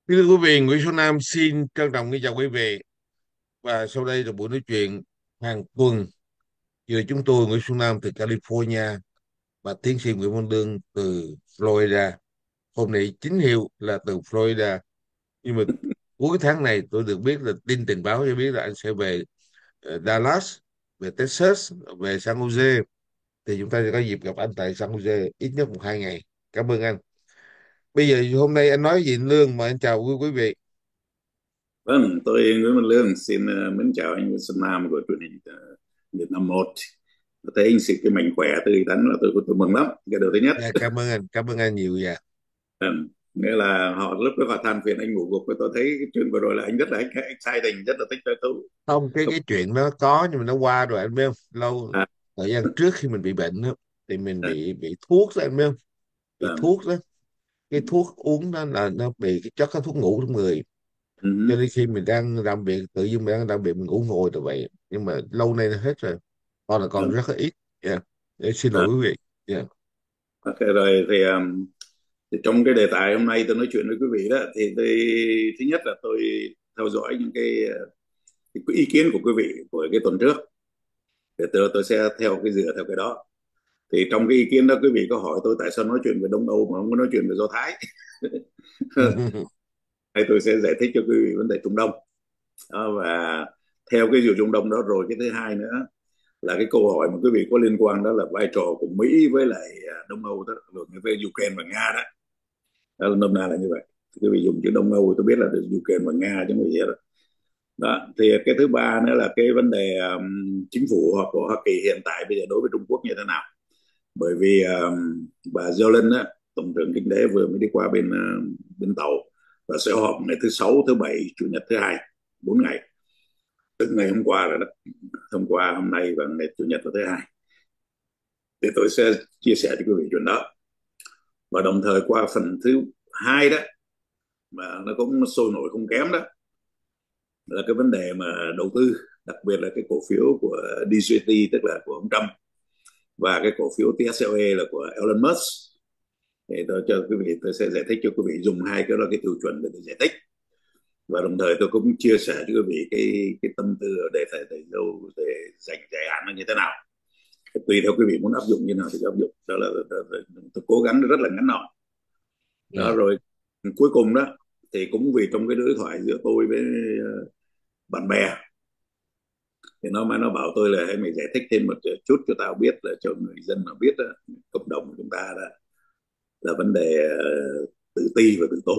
Kính thưa quý vị, Nguyễn Xuân Nam xin trân trọng kính chào quý vị. Và sau đây là buổi nói chuyện hàng tuần giữa chúng tôi, Nguyễn Xuân Nam từ California và tiến sĩ Nguyễn Văn Đương từ Florida. Hôm nay chính hiệu là từ Florida, nhưng mà cuối tháng này tôi được biết là tin tình báo cho biết là anh sẽ về Dallas, về Texas, về San Jose. Thì chúng ta sẽ có dịp gặp anh tại San Jose ít nhất 1-2 ngày. Cảm ơn anh. Bây giờ hôm nay anh nói gì anh Lương, mà anh chào quý vị. Vâng, tôi Nguyễn Văn Lương xin mến chào anh Nguyễn Xuân Nam của truyền hình Việt Nam một. Tôi thấy anh xịt cái mạnh khỏe tươi tắn là tôi mừng lắm. Cái điều thứ nhất, Dạ, cảm ơn anh nhiều. Dạ. ừ, nghĩa là họ lúc đó họ than phiền anh ngủ gục, tôi thấy cái chuyện vừa rồi là anh rất là exciting, rất là thích thú. Không, cái Không, cái chuyện đó có nhưng mà nó qua rồi anh biết không, lâu à, thời gian trước khi mình bị bệnh đó, thì mình à, bị thuốc đó anh biết không, bị à, thuốc đó, cái thuốc uống đó là nó bị cái chất, cái thuốc ngủ trong người, cho ừ, nên khi mình đang làm việc tự nhiên mình đang làm việc mình ngủ ngồi rồi vậy, nhưng mà lâu nay nó hết rồi, còn là còn vâng, rất là ít. Yeah. Để xin à, lỗi quý vị. Yeah. ok rồi thì trong cái đề tài hôm nay tôi nói chuyện với quý vị đó thì thứ nhất là tôi theo dõi những cái ý kiến của quý vị của cái tuần trước, để tôi sẽ dựa theo cái đó. Thì trong cái ý kiến đó quý vị có hỏi tôi tại sao nói chuyện về Đông Âu mà không có nói chuyện về Do Thái. Hay tôi sẽ giải thích cho quý vị vấn đề Trung Đông đó. Và theo cái vụ Trung Đông đó rồi, cái thứ hai nữa là cái câu hỏi mà quý vị có liên quan đó là vai trò của Mỹ với lại Đông Âu đó, rồi với Ukraine và Nga đó. Đó là nôm na là như vậy. Quý vị dùng chữ Đông Âu tôi biết là được Ukraine và Nga chứ không phải gì đó. Đó thì cái thứ ba nữa là cái vấn đề chính phủ của Hoa Kỳ hiện tại bây giờ đối với Trung Quốc như thế nào. Bởi vì bà Yellen á, tổng trưởng kinh tế vừa mới đi qua bên tàu và sẽ họp ngày thứ sáu, thứ bảy, chủ nhật, thứ hai, 4 ngày, tức ngày hôm qua rồi đó, hôm qua, hôm nay và ngày chủ nhật và thứ hai. Thì tôi sẽ chia sẻ cho quý vị chuyện đó. Và đồng thời qua phần thứ hai đó, mà nó cũng sôi nổi không kém đó, là cái vấn đề mà đầu tư, đặc biệt là cái cổ phiếu của DJT, tức là của ông Trump, và cái cổ phiếu TSLE là của Elon Musk. Thì tôi cho quý vị, tôi sẽ giải thích cho quý vị dùng hai cái đó, cái tiêu chuẩn để tôi giải thích. Và đồng thời tôi cũng chia sẻ cho quý vị cái tâm tư để thầy đâu để dành dài hạn nó như thế nào. Tùy theo quý vị muốn áp dụng như nào thì áp dụng. Đó là tôi cố gắng rất là ngắn gọn. Đó Yeah. rồi cuối cùng đó thì cũng vì trong cái đối thoại giữa tôi với bạn bè, thì nó bảo tôi là hãy mày giải thích thêm một chút cho tao biết, là cho người dân mà biết đó, cộng đồng của chúng ta đó, là vấn đề tự ti và tự tôn.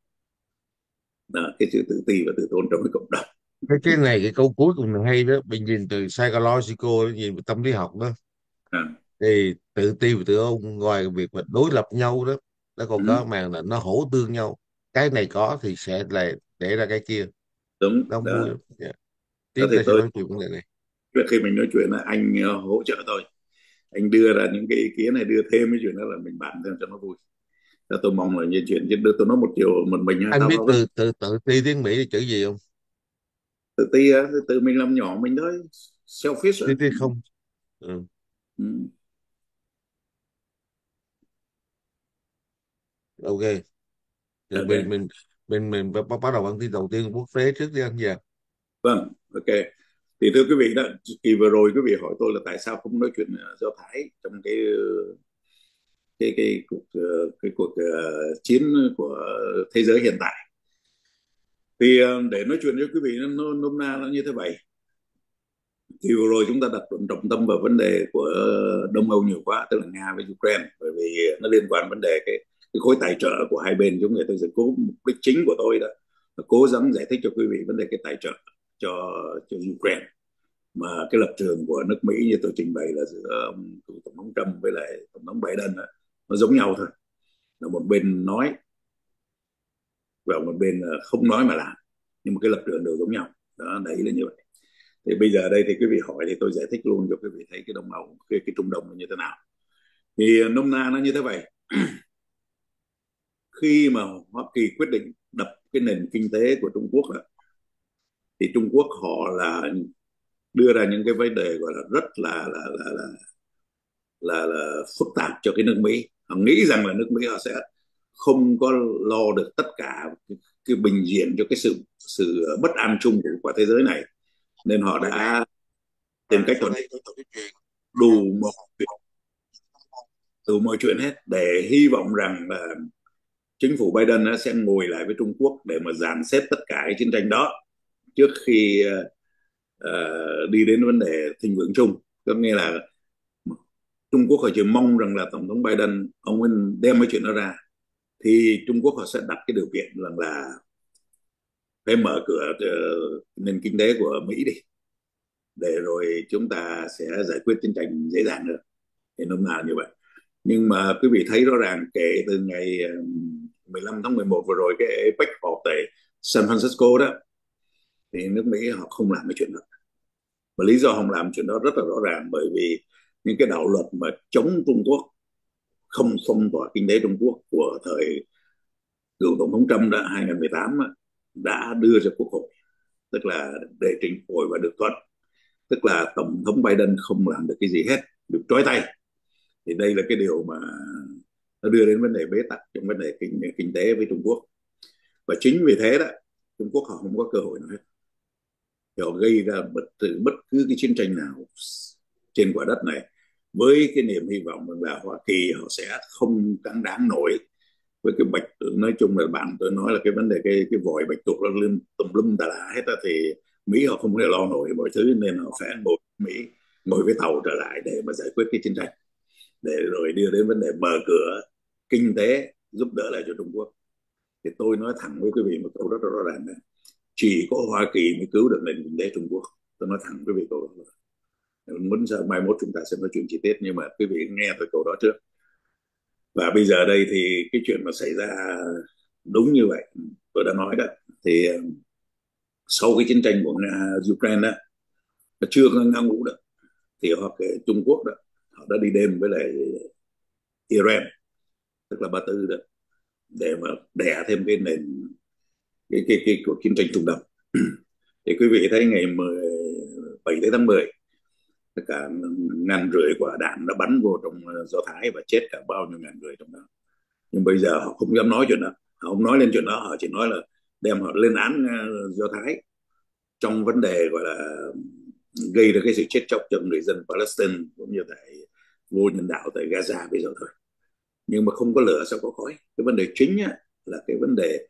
Đó, cái chữ tự ti và tự tôn trong cái cộng đồng. Cái này, cái câu cuối cùng là hay đó, mình nhìn từ psychological, nhìn từ tâm lý học đó, À, thì tự ti và tự ôn ngoài việc mà đối lập nhau đó, nó còn ừ, có màn là nó hỗ tương nhau, cái này có thì sẽ là để ra cái kia, đúng nó vui đó. lắm. Dạ. Đó Tiếp thì ta sẽ nói chuyện vấn đề này. trước khi mình nói chuyện là anh hỗ trợ tôi, anh đưa ra những cái ý kiến này, đưa thêm cái chuyện đó là mình bàn thêm cho nó vui. Đó, tôi mong là như chuyện chứ đưa tôi nói một chiều một mình Anh tao biết bao. tự ti tiếng Mỹ là chữ gì không? Tự ti á, tự mình làm nhỏ mình thôi, selfish á. Ti ti không. Ừ. Ừ. Ok. Rồi mình Ok, mình mình bắt đầu bằng tin đầu tiên quốc tế trước đi anh. Dạ. vâng, ok. Thì thưa quý vị đó, kỳ vừa rồi quý vị hỏi tôi là tại sao không nói chuyện Do Thái trong cái cuộc chiến của thế giới hiện tại. Thì để nói chuyện với quý vị nó nôm na nó như thế vậy. Thì vừa rồi chúng ta đặt trọng tâm vào vấn đề của Đông Âu nhiều quá, tức là Nga với Ukraine, bởi vì nó liên quan vấn đề cái khối tài trợ của hai bên. Chúng người tôi sẽ cố, mục đích chính của tôi đó là cố gắng giải thích cho quý vị vấn đề cái tài trợ cho Ukraine. Mà cái lập trường của nước Mỹ như tôi trình bày là giữa tổng thống Trump với lại tổng thống Biden đó, nó giống nhau thôi, là một bên nói và một bên không nói mà làm, nhưng mà cái lập trường đều giống nhau. Đó, đấy là như vậy. Thì bây giờ đây thì quý vị hỏi thì tôi giải thích luôn cho quý vị thấy cái Đông Âu, cái Trung Đông là như thế nào. Thì nôm na nó như thế vậy. Khi mà Hoa Kỳ quyết định đập cái nền kinh tế của Trung Quốc đó, thì Trung Quốc họ là đưa ra những cái vấn đề gọi là rất là phức tạp cho cái nước Mỹ. Họ nghĩ rằng là nước Mỹ họ sẽ không có lo được tất cả cái bình diện cho cái sự sự bất an chung của quả thế giới này, nên họ đã tìm cách thuận đủ mọi đủ mọi chuyện hết để hy vọng rằng là chính phủ Biden sẽ ngồi lại với Trung Quốc để mà dàn xếp tất cả cái chiến tranh đó trước khi đi đến vấn đề thịnh vượng chung. Có nghĩa là Trung Quốc họ chỉ mong rằng là tổng thống Biden ông ấy đem cái chuyện đó ra, thì Trung Quốc họ sẽ đặt cái điều kiện rằng là phải mở cửa nền kinh tế của Mỹ đi, để rồi chúng ta sẽ giải quyết chiến tranh dễ dàng hơn, thì nôm na như vậy. Nhưng mà quý vị thấy rõ ràng kể từ ngày 15 tháng 11 vừa rồi, cái APEC họp tại San Francisco đó, thì nước Mỹ họ không làm cái chuyện đó. Và lý do không làm chuyện đó rất là rõ ràng, bởi vì những cái đạo luật mà chống Trung Quốc, không phong tỏa kinh tế Trung Quốc của thời cựu tổng thống Trump đã 2018 đã đưa ra Quốc hội, tức là để trình hội và được thuận, tức là tổng thống Biden không làm được cái gì hết, được trói tay. Thì đây là cái điều mà nó đưa đến vấn đề bế tắc trong vấn đề kinh tế với Trung Quốc. Và chính vì thế đó, Trung Quốc họ không có cơ hội nào hết. Họ gây ra bất cứ cái chiến tranh nào trên quả đất này với cái niềm hy vọng là Hoa Kỳ họ sẽ không cắn đáng nổi với cái bạch. Nói chung là bạn tôi nói là cái vấn đề cái vòi bạch tuộc nó lên tùm lum tà la hết á, thì Mỹ họ không thể lo nổi mọi thứ, nên họ phải ngồi với tàu trở lại để mà giải quyết cái chiến tranh, để rồi đưa đến vấn đề mở cửa kinh tế giúp đỡ lại cho Trung Quốc. Thì tôi nói thẳng với quý vị một câu rất rõ ràng này: chỉ có Hoa Kỳ mới cứu được nền kinh tế Trung Quốc. Tôi nói thẳng với quý vị câu đó. Muốn sao mai mốt chúng ta sẽ nói chuyện chi tiết, nhưng mà quý vị nghe tôi câu đó trước. Và bây giờ đây thì cái chuyện mà xảy ra đúng như vậy tôi đã nói đó, thì sau cái chiến tranh của Nga Ukraine đó, nó chưa có ngã ngũ được, thì Trung Quốc đó họ đã đi đêm với lại Iran, tức là Ba Tư đó, để mà đè thêm cái nền cái cuộc chiến tranh Trung Đông. Thì quý vị thấy ngày 7 tháng 10, tất cả 1.500 quả đạn đã bắn vô trong Do Thái và chết cả bao nhiêu ngàn người trong đó. Nhưng bây giờ họ không dám nói chuyện đó, họ không nói lên chuyện đó, họ chỉ nói là đem họ lên án Do Thái trong vấn đề gọi là gây ra cái sự chết chóc cho người dân Palestine cũng như tại vô nhân đạo tại Gaza bây giờ thôi. Nhưng mà không có lửa sao có khói. Cái vấn đề chính là cái vấn đề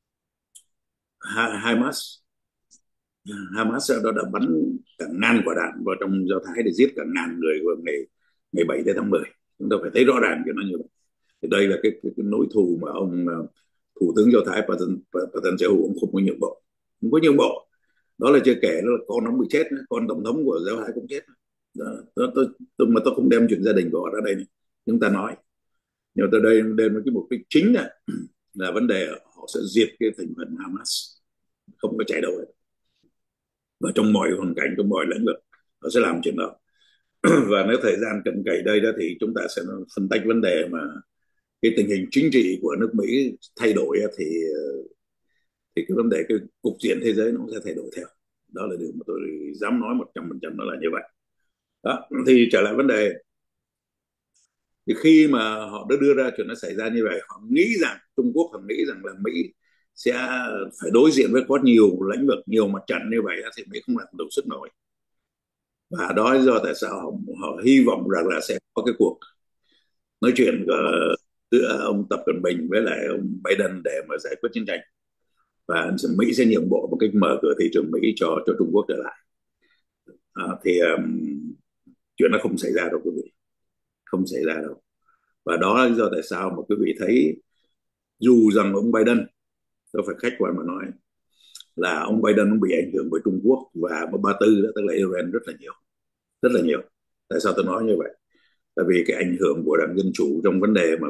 Hamas. Hamas đã bắn cả ngàn quả đạn vào trong Do Thái để giết cả ngàn người vào ngày 7 tháng 10. Chúng ta phải thấy rõ ràng cái nó như vậy. Thì đây là cái nỗi thù mà ông thủ tướng Do Thái Netanyahu ông không có nhượng bộ, không có nhượng bộ. Đó là chưa kể đó là con ông bị chết, con tổng thống của Do Thái cũng chết. Mà tôi không đem chuyện gia đình của họ ra đây này. Chúng ta nói, nhưng từ đây đến cái mục đích chính là vấn đề họ sẽ diệt cái thành phần Hamas, không có chạy đâu hết. Và trong mọi hoàn cảnh, trong mọi lĩnh vực họ sẽ làm chuyện đó. Và nếu thời gian cận kề đây đó thì chúng ta sẽ phân tích vấn đề mà cái tình hình chính trị của nước Mỹ thay đổi, thì cái vấn đề cái cục diện thế giới nó sẽ thay đổi theo. Đó là điều mà tôi dám nói 100% nó là như vậy. Đó, thì trở lại vấn đề, thì khi mà họ đã đưa ra chuyện nó xảy ra như vậy, họ nghĩ rằng Trung Quốc, họ nghĩ rằng là Mỹ sẽ phải đối diện với có nhiều lĩnh vực, nhiều mặt trận như vậy, thì Mỹ không làm đủ sức nổi. Và đó là do tại sao họ hy vọng rằng là sẽ có cái cuộc nói chuyện giữa ông Tập Cận Bình với lại ông Biden để mà giải quyết chiến tranh, và Mỹ sẽ nhượng bộ một cách mở cửa thị trường Mỹ cho Trung Quốc trở lại. Thì chuyện nó không xảy ra đâu quý vị, không xảy ra đâu. Và đó là lý do tại sao mà quý vị thấy dù rằng ông Biden, tôi phải khách quan mà nói là ông Biden ông bị ảnh hưởng bởi Trung Quốc và Ba Tư đó, tức là Iran rất là nhiều, rất là nhiều. Tại sao tôi nói như vậy? Tại vì cái ảnh hưởng của đảng Dân Chủ trong vấn đề mà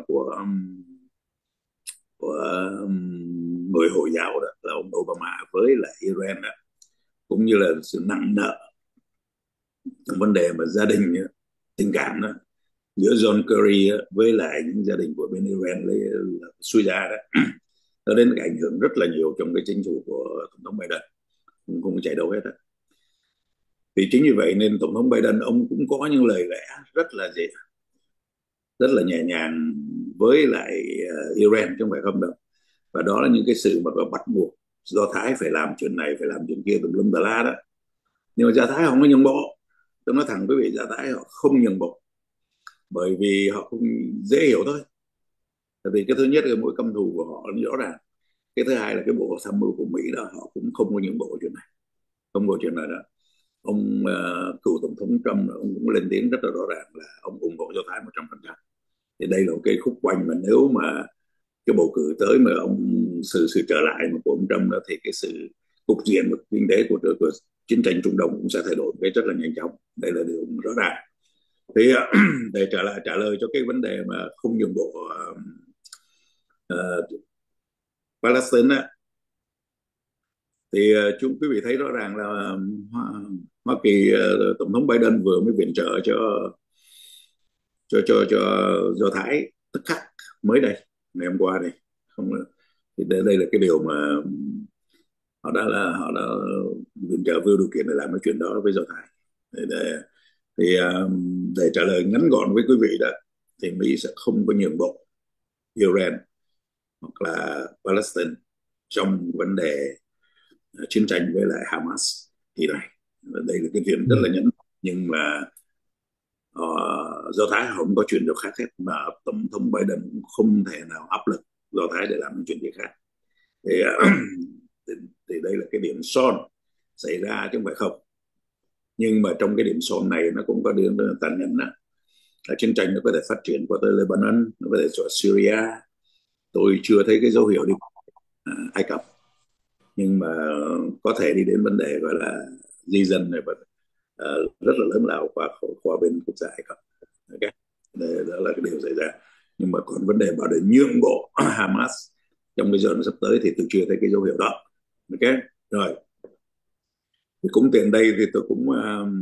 của người Hồi giáo đó là ông Obama với lại Iran đó, cũng như là sự nặng nợ trong vấn đề mà gia đình tình cảm đó giữa John Kerry với lại những gia đình của bên Iran lấy suy ra đó, nó đến cái ảnh hưởng rất là nhiều trong cái chính phủ của tổng thống Biden, không chạy đâu hết đó. Thì chính như vậy nên tổng thống Biden ông cũng có những lời lẽ rất là nhẹ nhàng với lại Iran chứ không phải không đâu. Và đó là những cái sự mà bắt buộc Do Thái phải làm chuyện này, phải làm chuyện kia tùm lum tà la đó. Nhưng mà Do Thái họ không có nhượng bộ. Tôi nói thẳng quý vị, Do Thái họ không nhượng bộ, bởi vì họ không dễ hiểu thôi. Tại vì cái thứ nhất là mối căm thù của họ rõ ràng, cái thứ hai là cái bộ tham mưu của Mỹ đó họ cũng không có nhượng bộ chuyện này, không có chuyện này đó. Ông cựu tổng thống Trump ông cũng lên tiếng rất là rõ ràng là ông ủng hộ Do Thái 100%. Thì đây là một cái khúc quanh mà nếu mà cái bầu cử tới mà ông sự trở lại mà của ông Trump đó, thì cái sự cục diện và kinh tế của chiến tranh Trung Đông cũng sẽ thay đổi một cái rất là nhanh chóng. Đây là điều rõ ràng. Thì để trả lời cho cái vấn đề mà không nhượng bộ uh, Palestine á, thì chúng quý vị thấy rõ ràng là Hoa Kỳ, tổng thống Biden vừa mới viện trợ cho Do Thái tức khắc mới đây, ngày hôm qua đây. Không, thì đây là cái điều mà họ đã viện trợ vô điều kiện để làm cái chuyện đó với Do Thái. Để, để trả lời ngắn gọn với quý vị đó, thì Mỹ sẽ không có nhượng bộ Iran hoặc là Palestine trong vấn đề chiến tranh với lại Hamas thì này. Đây là cái chuyện rất là nhấn, nhưng mà Do Thái không có chuyện nào khác hết, mà tổng thống Biden cũng không thể nào áp lực Do Thái để làm những chuyện gì khác. thì, thì, thì đây là cái điểm son xảy ra chứ không phải không. Nhưng mà trong cái điểm son này nó cũng có điểm tàn nhẫn đó, là chiến tranh nó có thể phát triển qua tới Lebanon, nó có thể cho Syria. Tôi chưa thấy cái dấu hiệu đi Ai Cập, nhưng mà có thể đi đến vấn đề gọi là di dân này, rất là lớn lao qua bên quốc gia Ai Cập. Okay. Đó là cái điều xảy ra. Nhưng mà còn vấn đề bảo để nhượng bộ Hamas trong cái giờ sắp tới thì tôi chưa thấy cái dấu hiệu đó. Ok, rồi thì cũng tiện đây thì tôi cũng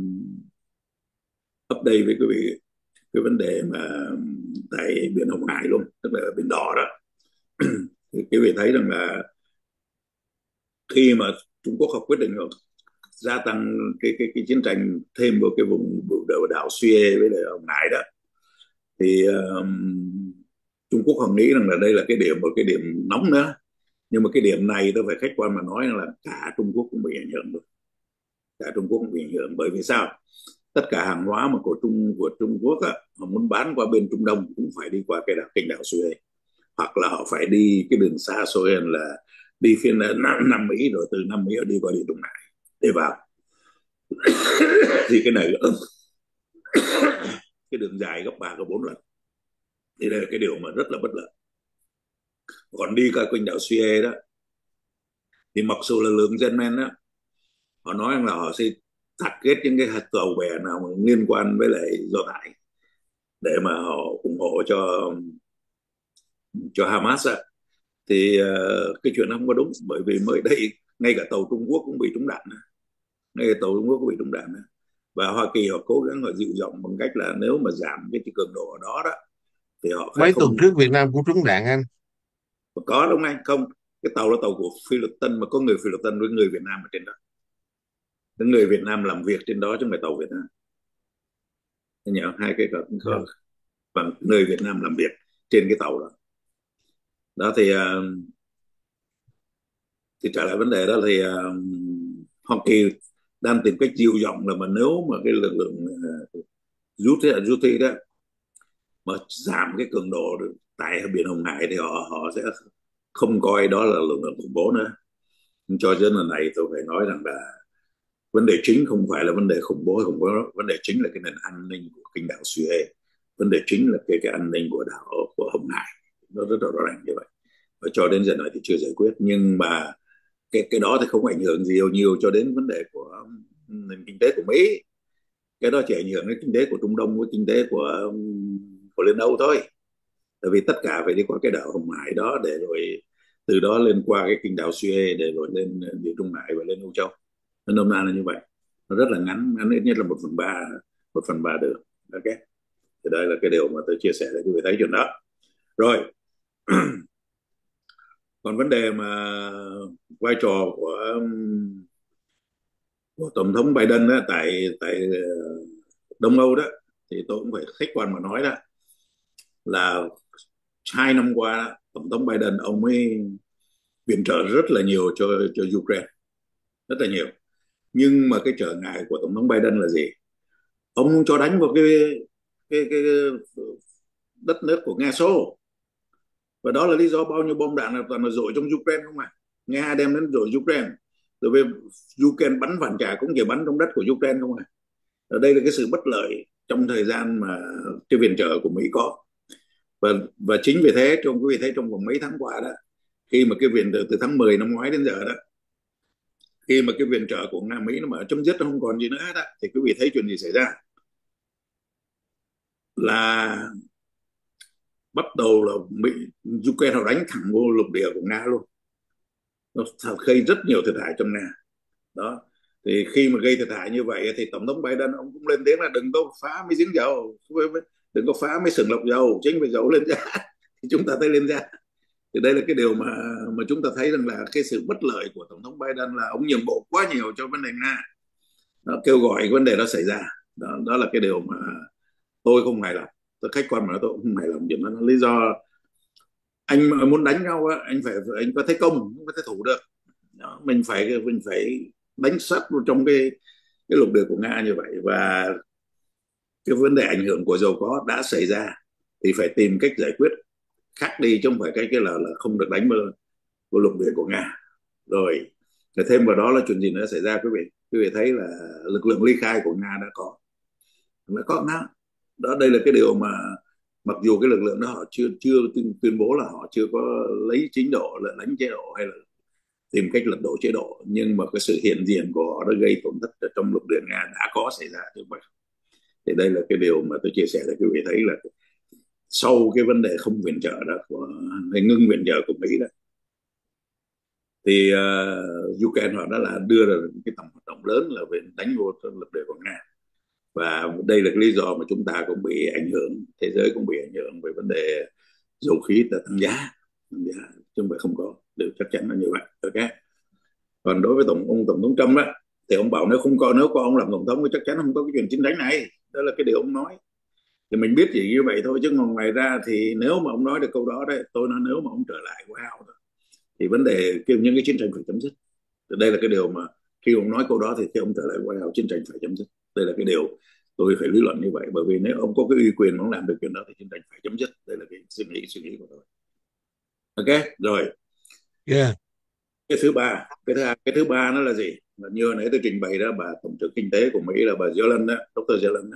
update với quý vị cái vấn đề mà tại biển Hồng Hải luôn, tức là biển Đỏ đó. Thì quý vị thấy rằng là khi mà Trung Quốc họ quyết định gia tăng cái chiến tranh thêm vào cái vùng đảo Suez với lại Hồng Hải đó, thì Trung Quốc họ nghĩ rằng là đây là một cái điểm nóng nữa. Nhưng mà cái điểm này tôi phải khách quan mà nói là cả Trung Quốc cũng bị ảnh hưởng luôn. Cả Trung Quốc cũng bị ảnh hưởng, bởi vì sao? Tất cả hàng hóa mà của Trung Quốc á, họ muốn bán qua bên Trung Đông cũng phải đi qua cái kênh đảo Suez, hoặc là họ phải đi cái đường xa xôi hơn là đi phiên Nam Mỹ, rồi từ Nam Mỹ đi qua địa Trung Hải để vào. Thì cái này cái đường dài gấp 3 gấp 4 lần. Thì đây là cái điều mà rất là bất lợi. Còn đi qua kênh đảo Suez đó, thì mặc dù là lượng dân men đó, họ nói rằng là họ sẽ target những cái tàu bè nào mà liên quan với lại Do Thái để mà họ ủng hộ cho Hamas á. Thì cái chuyện đó không có đúng, bởi vì mới đây ngay cả tàu Trung Quốc cũng bị trúng đạn, ngay cả tàu Trung Quốc cũng bị trúng đạn. Và Hoa Kỳ họ cố gắng họ dịu giọng bằng cách là nếu mà giảm cái cường độ ở đó đó thì họ sẽ Mấy tuần không trước Việt Nam cũng trúng đạn anh. có, đúng anh không? Cái tàu là tàu của Philippines, mà có người Philippines với người Việt Nam ở trên đó, cái người Việt Nam làm việc trên đó chứ không phải tàu Việt Nam. Nhớ hai cái có và người Việt Nam làm việc trên cái tàu đó. Đó thì trả lại vấn đề đó thì Hoa Kỳ đang tìm cách dịu giọng là mà nếu mà cái lực lượng rút đi đó mà giảm cái cường độ tại biển Hồng Hải thì họ sẽ không coi đó là lực lượng khủng bố nữa. Nhưng cho đến lần này tôi phải nói rằng là vấn đề chính không phải là vấn đề khủng bố, vấn đề chính là cái nền an ninh của kênh đảo Suez. Vấn đề chính là cái an ninh của của Hồng Hải. Nó rất là rõ ràng như vậy, và cho đến giờ này thì chưa giải quyết. Nhưng mà cái đó thì không ảnh hưởng gì nhiều cho đến vấn đề của nền kinh tế của Mỹ. Cái đó chỉ ảnh hưởng đến kinh tế của Trung Đông với kinh tế của Liên Âu thôi. Tại vì tất cả phải đi qua cái đảo Hồng Hải đó, để rồi từ đó lên qua cái kênh đảo Suez, để rồi lên địa Trung Hải và lên Âu Châu. Nó nôm na là như vậy. Nó rất là ngắn ít nhất là 1/3 đường. Ok, thì đây là cái điều mà tôi chia sẻ để quý vị thấy chuyện đó. Rồi còn vấn đề mà vai trò của tổng thống Biden đó, tại tại Đông Âu đó, thì tôi cũng phải khách quan mà nói đó là 2 năm qua tổng thống Biden ông ấy viện trợ rất là nhiều cho Ukraine, rất là nhiều. Nhưng mà cái trở ngại của tổng thống Biden là gì? Ông cho đánh vào cái đất nước của Nga xô, và đó là lý do bao nhiêu bom đạn là toàn là dội trong Ukraine không à. Nga đem đến dội Ukraine, rồi về Ukraine bắn phản trả cũng chỉ bắn trong đất của Ukraine không à. Ở đây là cái sự bất lợi trong thời gian mà cái viện trợ của Mỹ có. Và chính vì thế, trong quý vị thấy trong vòng mấy tháng qua đó, khi mà cái viện trợ từ tháng 10 năm ngoái đến giờ đó, khi mà cái viện trợ của Nga Mỹ nó mà chấm dứt, nó không còn gì nữa hết á, thì quý vị thấy chuyện gì xảy ra? Là bắt đầu là Mỹ, Ukraine họ đánh thẳng vô lục địa của Nga luôn. Nó gây rất nhiều thiệt hại cho Nga đó. Thì khi mà gây thiệt hại như vậy thì tổng thống Biden ông cũng lên tiếng là đừng có phá mấy giếng dầu, đừng có phá mấy xưởng lọc dầu, chính vì dầu lên giá thì chúng ta thấy lên giá. Thì đây là cái điều mà chúng ta thấy rằng là cái sự bất lợi của tổng thống Biden là ông nhượng bộ quá nhiều cho vấn đề Nga. Nó kêu gọi cái vấn đề đó xảy ra. Đó là cái điều mà tôi không hài lòng. Tôi khách quan mà tôi cũng không hài lòng chuyện đó. Lý do anh mà muốn đánh nhau á, anh phải thấy công, không có thể thủ được. Đó, mình phải đánh sắt vào trong cái lục địa của Nga như vậy. Và cái vấn đề ảnh hưởng của dầu có đã xảy ra thì phải tìm cách giải quyết khác đi, chứ không phải cái là không được đánh vào lục địa của Nga. Rồi thêm vào đó là chuyện gì nữa xảy ra, quý vị thấy là lực lượng ly khai của Nga đã có Nga đó. Đây là cái điều mà mặc dù cái lực lượng đó họ chưa chưa tuyên bố là họ chưa có lấy chính độ, là đánh chế độ hay là tìm cách lật đổ chế độ, nhưng mà cái sự hiện diện của họ đã gây tổn thất ở trong lục địa Nga đã có xảy ra như vậy. Thì đây là cái điều mà tôi chia sẻ để quý vị thấy là sau cái vấn đề không viện trợ đó của hay ngưng viện trợ của Mỹ đó, thì Ukraine họ đã là đưa ra cái tầm hoạt động lớn là về đánh vô lực địa của Nga. Và đây là cái lý do mà chúng ta cũng bị ảnh hưởng, thế giới cũng bị ảnh hưởng về vấn đề dầu khí tăng giá, chứ không phải không có, điều chắc chắn là như vậy. Ok. Còn đối với ông tổng thống Trump á, thì ông bảo nếu có ông làm tổng thống thì chắc chắn không có cái chuyện chiến đánh này. Đó là cái điều ông nói. Thì mình biết chỉ như vậy thôi, chứ còn ngoài ra thì nếu mà ông nói được câu đó đấy, tôi nói nếu mà ông trở lại White House thì vấn đề những cái chiến tranh phải chấm dứt. Thì đây là cái điều mà khi ông nói câu đó thì khi ông trở lại White House, chiến tranh phải chấm dứt. Đây là cái điều tôi phải lý luận như vậy, bởi vì nếu ông có cái uy quyền mà ông làm được chuyện đó thì chiến tranh phải chấm dứt. Đây là cái suy nghĩ của tôi. Ok rồi. Yeah. Cái thứ ba, cái thứ ba nó là gì? Là như hồi nãy tôi trình bày đó, bà tổng trưởng kinh tế của Mỹ là bà Yellen đó, Dr. Yellen đó.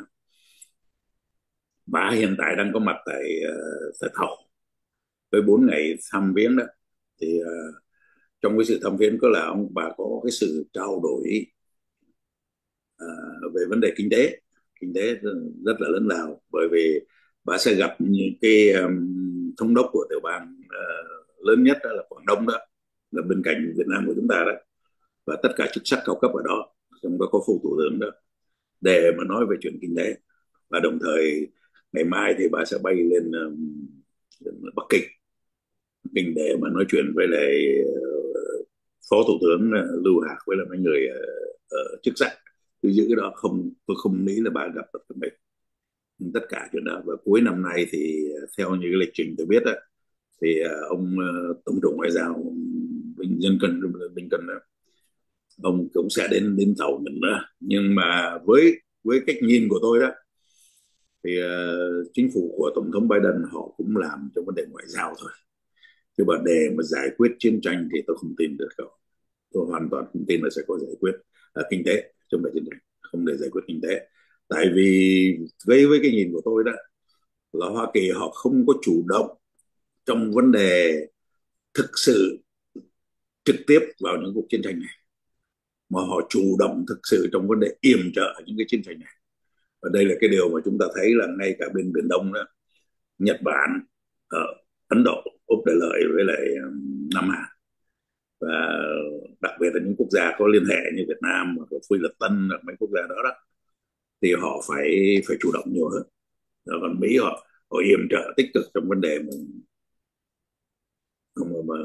Bà hiện tại đang có mặt tại Thầu với 4 ngày thăm viếng đó. Thì trong cái sự thăm viếng có là bà có cái sự trao đổi về vấn đề kinh tế rất là lớn lao, bởi vì bà sẽ gặp những cái thống đốc của tiểu bang lớn nhất đó là Quảng Đông đó, là bên cạnh Việt Nam của chúng ta đó, và tất cả chức sắc cao cấp ở đó, trong đó có phủ thủ tướng đó, để mà nói về chuyện kinh tế. Và đồng thời ngày mai thì bà sẽ bay lên Bắc Kinh để mà nói chuyện với lại phó thủ tướng Lưu Hạc với lại mấy người ở chức sắc. Tôi giữ cái đó không, tôi không nghĩ là bà gặp được mình tất cả chuyện đó. Và cuối năm nay thì theo như cái lịch trình tôi biết đó, thì ông tổng thống ngoại giao Blinken ông cũng sẽ đến đến tàu mình nữa. Nhưng mà với cách nhìn của tôi đó, thì chính phủ của tổng thống Biden họ cũng làm trong vấn đề ngoại giao thôi, chứ mà để mà giải quyết chiến tranh thì tôi không tin được đâu. Tôi hoàn toàn không tin là sẽ có giải quyết kinh tế trong đại chiến tranh, không để giải quyết kinh tế. Tại vì với cái nhìn của tôi đó, là Hoa Kỳ họ không có chủ động trong vấn đề thực sự trực tiếp vào những cuộc chiến tranh này, mà họ chủ động thực sự trong vấn đề yểm trợ những cái chiến tranh này. Và đây là cái điều mà chúng ta thấy là ngay cả bên Biển Đông đó, Nhật Bản, Ấn Độ, Úc Đại Lợi với lại Nam Hàn, và đặc biệt là những quốc gia có liên hệ như Việt Nam hoặc là Phi Luật Tân, hoặc mấy quốc gia đó đó, thì họ phải chủ động nhiều hơn. Còn Mỹ họ yểm trợ tích cực trong vấn đề mà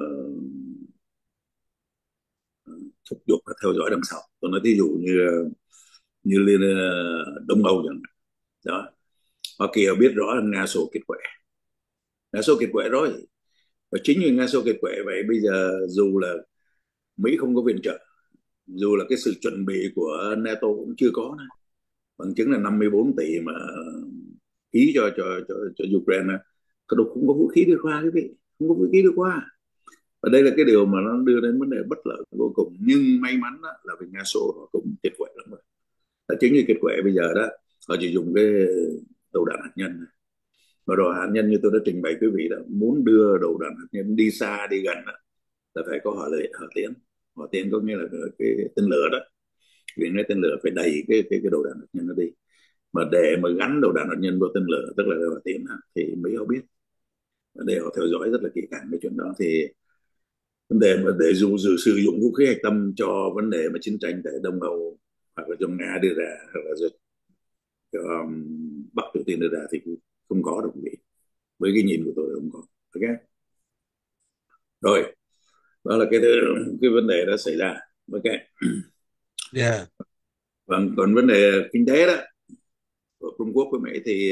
thúc giục và theo dõi đằng sau. Tôi nói ví dụ như liên Đông Âu chẳng hạn đó, Hoa Kỳ họ biết rõ là Nga sổ kết quẻ, Nga Xô kiệt quệ rồi. Và chính vì Nga Xô kiệt quệ vậy bây giờ dù là Mỹ không có viện trợ, dù là cái sự chuẩn bị của NATO cũng chưa có nữa. Bằng chứng là 54 tỷ mà ký cho Ukraine, cái đâu không có vũ khí đưa qua, quý vị, không có vũ khí đưa qua. Và đây là cái điều mà nó đưa đến vấn đề bất lợi vô cùng. Nhưng may mắn đó, là vì Nga Xô họ cũng kiệt quệ lắm rồi. Là chính như kiệt quệ bây giờ đó, họ chỉ dùng cái đầu đạn hạt nhân. Và đầu đạn hạt nhân như tôi đã trình bày quý vị đó, muốn đưa đầu đạn hạt nhân đi xa đi gần đó, là phải có hỏa tiễn. Hỏa tiễn có nghĩa là cái tên lửa đó, vì cái tên lửa phải đẩy cái đầu đạn hạt nhân nó đi. Mà để mà gắn đầu đạn hạt nhân vào tên lửa, tức là hỏa tiễn, thì Mỹ họ biết, và để họ theo dõi rất là kỹ càng cái chuyện đó. Thì vấn đề mà để dù sử dụng vũ khí hạch tâm cho vấn đề mà chiến tranh tại Đông Âu, hoặc là cho Nga đưa ra, hoặc là cho Bắc Triều Tiên đưa ra, thì không có đâu quý vị. Với cái nhìn của tôi không có. Ok, rồi, đó là cái vấn đề đã xảy ra. Ok. Yeah. Vâng, còn vấn đề kinh tế đó của Trung Quốc với Mỹ thì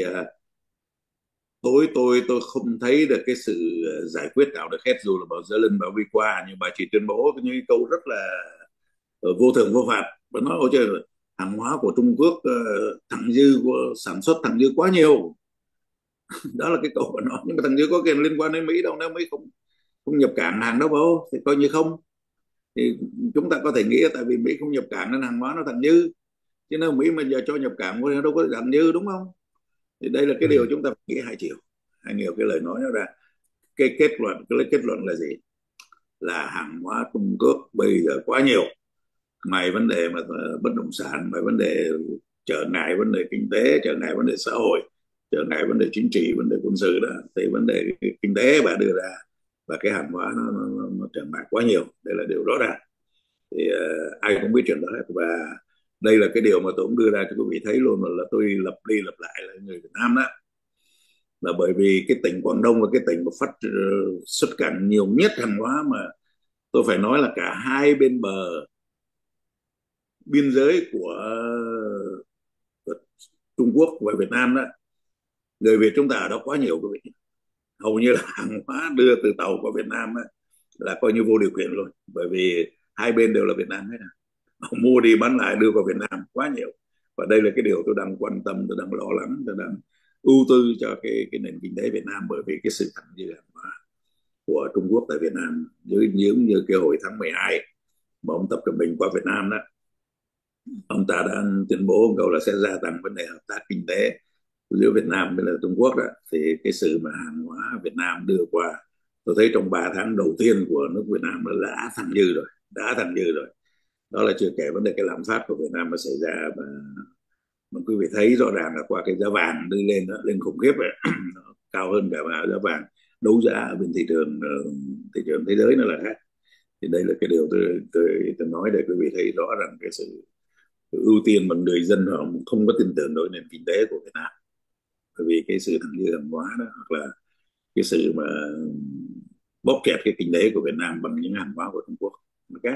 tôi không thấy được cái sự giải quyết nào được hết, dù là bà Zelensky bà đi qua, nhưng bà chỉ tuyên bố những câu rất là vô thưởng vô phạt. Bà nói ôi trời, hàng hóa của Trung Quốc thặng dư, của sản xuất thặng dư quá nhiều. Đó là cái câu của nó. Nhưng mà thặng dư có kiện liên quan đến Mỹ đâu, nếu Mỹ không nhập cảng hàng đó vào thì coi như không. Thì chúng ta có thể nghĩ là tại vì Mỹ không nhập cảng nên hàng hóa nó thặng dư, chứ nếu Mỹ mà giờ cho nhập cảng thì đâu có thặng dư, đúng không? Thì đây là cái điều Ừ. chúng ta phải nghĩ hai chiều, hai nhiều cái lời nói nó ra. Cái kết luận là gì? Là hàng hóa Trung Quốc bây giờ quá nhiều, ngoài vấn đề mà bất động sản, ngoài vấn đề trở ngại vấn đề kinh tế, trở ngại vấn đề xã hội, trở ngại vấn đề chính trị, vấn đề quân sự đó, thì vấn đề kinh tế bà đưa ra, và cái hàng hóa nó trở ngại quá nhiều, đây là điều rõ ràng. Thì ai cũng biết chuyện đó hết. Và đây là cái điều mà tôi cũng đưa ra cho quý vị thấy luôn, là tôi lặp đi lặp lại là người Việt Nam đó, là bởi vì cái tỉnh Quảng Đông là cái tỉnh mà xuất cảnh nhiều nhất hàng hóa, mà tôi phải nói là cả hai bên bờ biên giới của Trung Quốc và Việt Nam đó, người Việt chúng ta ở đó quá nhiều quý vị. Hầu như là hàng hóa đưa từ tàu qua Việt Nam đó, là coi như vô điều kiện luôn, bởi vì hai bên đều là Việt Nam hết. Mua đi bán lại đưa vào Việt Nam quá nhiều. Và đây là cái điều tôi đang quan tâm, tôi đang lo lắng, tôi đang ưu tư cho cái nền kinh tế Việt Nam, bởi vì cái sự thặng dư hàng hóa của Trung Quốc tại Việt Nam, như cái hồi tháng 12 mà ông Tập Cận Bình qua Việt Nam đó, ông ta đã tuyên bố câu là sẽ gia tăng vấn đề hợp tác kinh tế giữa Việt Nam với là Trung Quốc đó. Thì cái sự mà hàng hóa Việt Nam đưa qua, tôi thấy trong 3 tháng đầu tiên của nước Việt Nam đã thặng dư rồi, đã thặng dư rồi. Đó là chưa kể vấn đề cái lạm phát của Việt Nam mà xảy ra, mà quý vị thấy rõ ràng là qua cái giá vàng đi lên đó, lên khủng khiếp rồi. Cao hơn cả giá vàng đấu giá ở bên thị trường thế giới nữa là khác. Thì đây là cái điều tôi nói để quý vị thấy rõ rằng cái sự ưu tiên mà người dân họ không có tin tưởng đối với nền kinh tế của Việt Nam, bởi vì cái sự thặng dư hàng hóa đó, hoặc là cái sự mà bóp kẹt cái kinh tế của Việt Nam bằng những hàng hóa của Trung Quốc. Ok,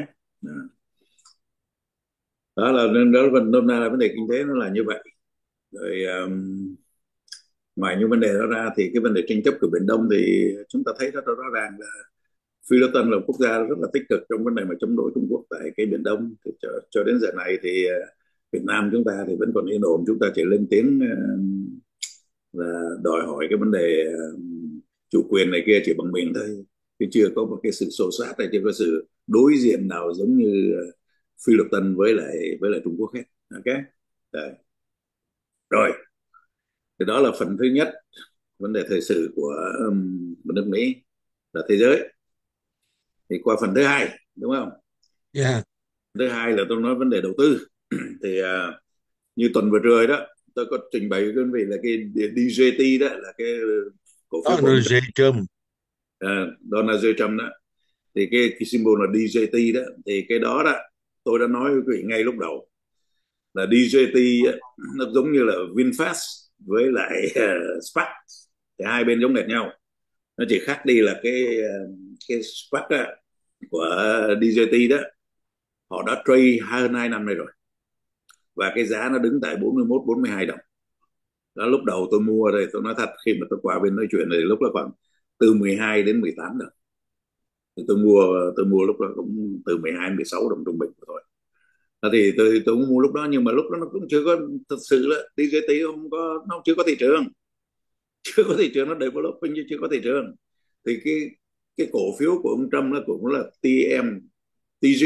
đó là nôm na là vấn đề kinh tế nó là như vậy. Rồi ngoài những vấn đề đó ra thì cái vấn đề tranh chấp của Biển Đông thì chúng ta thấy rất rõ ràng là Philippines là một quốc gia rất là tích cực trong vấn đề mà chống đối Trung Quốc tại cái Biển Đông. Thì cho đến giờ này thì Việt Nam chúng ta thì vẫn còn yên ổn, chúng ta chỉ lên tiếng là đòi hỏi cái vấn đề chủ quyền này kia chỉ bằng miệng thôi, chứ chưa có một cái sự xô xát hay chưa có sự đối diện nào giống như Philippines với lại Trung Quốc hết. Ok, rồi, thì đó là phần thứ nhất, vấn đề thời sự của nước Mỹ và thế giới. Thì qua phần thứ hai, đúng không? Yeah. Thứ hai là tôi nói vấn đề đầu tư. Thì như tuần vừa rồi đó, tôi có trình bày với quý vị là cái DJT đó, là cái cổ phiếu bom Donald J. Trump. Donald J. Trump đó. Thì cái symbol là DJT đó, thì cái đó đó tôi đã nói với quý vị ngay lúc đầu là DJT á, nó giống như là VinFast với lại SPAC, thì hai bên giống hệt nhau. Nó chỉ khác đi là cái SPAC á, của DJT đó, họ đã trade hơn 2 năm nay rồi, và cái giá nó đứng tại 41-42 đồng. Đó, lúc đầu tôi mua đây, tôi nói thật, khi mà tôi qua bên nói chuyện này lúc là khoảng từ 12 đến 18 đồng. Thì tôi mua lúc đó cũng từ 12 đến 16 đồng trung bình thôi. Thì tôi cũng mua lúc đó, nhưng mà lúc đó nó cũng chưa có thật sự là TGT không có, nó chưa có thị trường, chưa có thị trường, nó developing chứ chưa có thị trường. Thì cái cổ phiếu của ông Trump nó cũng là TMTG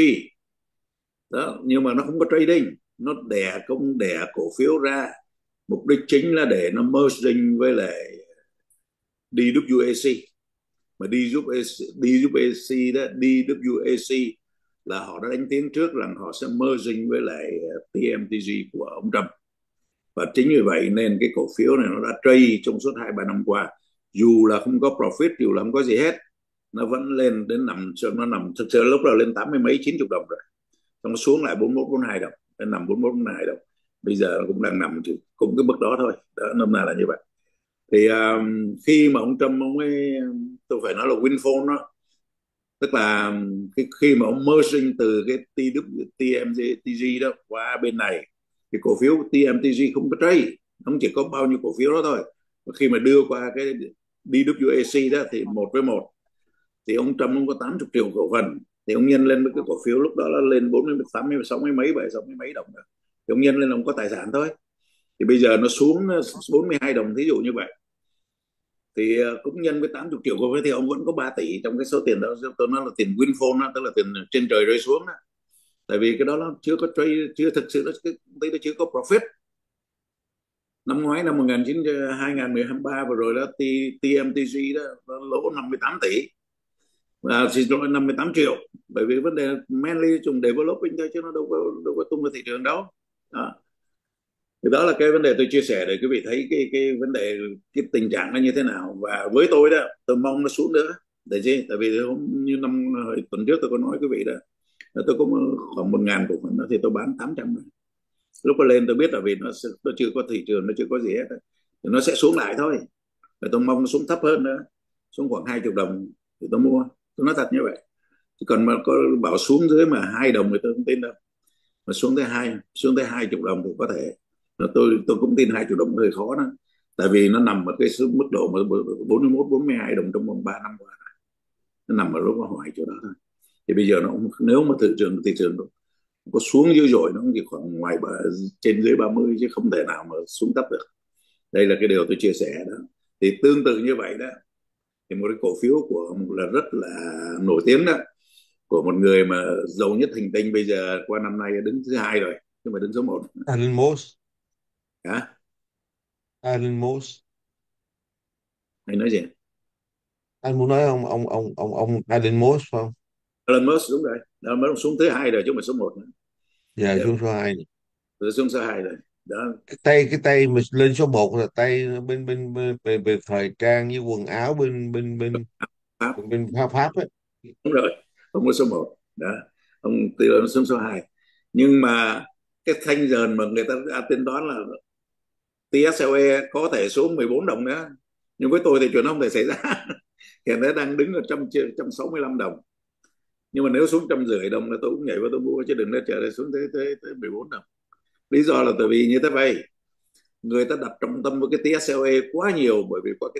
đó, nhưng mà nó không có trading, nó đẻ cổ phiếu ra, mục đích chính là để nó merging với lại DWAC. Mà DWAC đó, DWAC là họ đã đánh tiếng trước rằng họ sẽ merging với lại TMTG của ông Trump. Và chính vì vậy nên cái cổ phiếu này nó đã trade trong suốt 2-3 năm qua, dù là không có profit, dù là không có gì hết, nó vẫn lên đến nó nằm thực sự lúc đó lên 80 mấy 90 đồng rồi, xong nó xuống lại 41 42 đồng, nó nằm 41 42 đồng, bây giờ nó cũng đang nằm cũng cái mức đó thôi đó, năm nay là như vậy. Thì khi mà ông Trump ông ấy, tôi phải nói là windfall đó, tức là khi mà ông merging từ cái TMTG đó qua bên này, thì cổ phiếu TMTG không có trade, nó chỉ có bao nhiêu cổ phiếu đó thôi. Và khi mà đưa qua cái DWAC đó thì 1 với 1, thì ông Trump ông có 80 triệu cổ phần, thì ông nhân lên với cái cổ phiếu lúc đó là lên 40 80 60 mấy 7 60 mấy đồng rồi. Thì ông nhân lên là ông có tài sản thôi. Thì bây giờ nó xuống 42 đồng thí dụ như vậy, thì cũng nhân với 80 triệu cổ phiếu thì ông vẫn có 3 tỷ trong cái số tiền đó. Tôi nói là tiền windfall đó, tức là tiền trên trời rơi xuống đó. Tại vì cái đó nó chưa có trade, chưa thực sự nó nó chưa có profit. Năm ngoái năm 2023 vừa rồi đó, TMTG đó nó lỗ 58 tỷ, xin lỗi 58 triệu, bởi vì vấn đề mainly dùng developing thôi chứ nó đâu có tung ra thị trường đâu đó. Thì đó là cái vấn đề tôi chia sẻ để quý vị thấy cái vấn đề, cái tình trạng nó như thế nào. Và với tôi đó, tôi mong nó xuống nữa để chứ, tại vì như tuần trước tôi có nói quý vị đó, tôi có khoảng 1.000 cổ phần đó, thì tôi bán 800 rồi. Lúc nó lên tôi biết là vì nó chưa có thị trường, nó chưa có gì hết, thì nó sẽ xuống lại thôi. Và tôi mong nó xuống thấp hơn nữa, xuống khoảng 20 đồng thì tôi mua. Tôi nói thật như vậy. Chứ còn mà có bảo xuống dưới mà 2 đồng thì tôi không tin đâu. Mà xuống tới 20 đồng thì có thể. Tôi cũng tin 20 đồng hơi khó đó. Tại vì nó nằm ở cái mức độ mà 41 42 đồng trong vòng 3 năm qua. Nó nằm ở lúc nó hoài chỗ đó thôi. Thì bây giờ nó nếu mà thị trường có xuống dữ dội, nó cũng chỉ khoảng trên dưới 30, chứ không thể nào mà xuống thấp được. Đây là cái điều tôi chia sẻ đó. Thì tương tự như vậy đó, thì một cái cổ phiếu của là rất là nổi tiếng đó, của một người mà giàu nhất hành tinh bây giờ qua năm nay đứng thứ hai rồi, nhưng mà đứng số 1. Alan Moss. Hả? Alan Moss. Anh nói gì? Anh muốn nói ông Alan Moss phải không? Elon Musk, đúng rồi. Elon Musk xuống thứ hai rồi chứ không phải số 1 nữa. Dạ Đều xuống số 2. rồi, xuống số 2 rồi đó. Cái tay mà lên số 1 là tay bên thời trang với quần áo Pháp, bên Pháp ấy. đúng rồi. Ông có số 1 đó, ông từ đó xuống số 2. Nhưng mà cái thanh dần mà người ta đã tính toán là TSLE có thể xuống 14 đồng nữa, nhưng với tôi thì chuyện đó không thể xảy ra. Hiện tại đang đứng ở 165 đồng, nhưng mà nếu xuống 150 đồng là tôi cũng nhảy vào tôi mua, chứ đừng để chờ xuống tới 14 đồng. Lý do là tại vì như thế vậy, người ta đặt trọng tâm vào cái TSLE quá nhiều, bởi vì có cái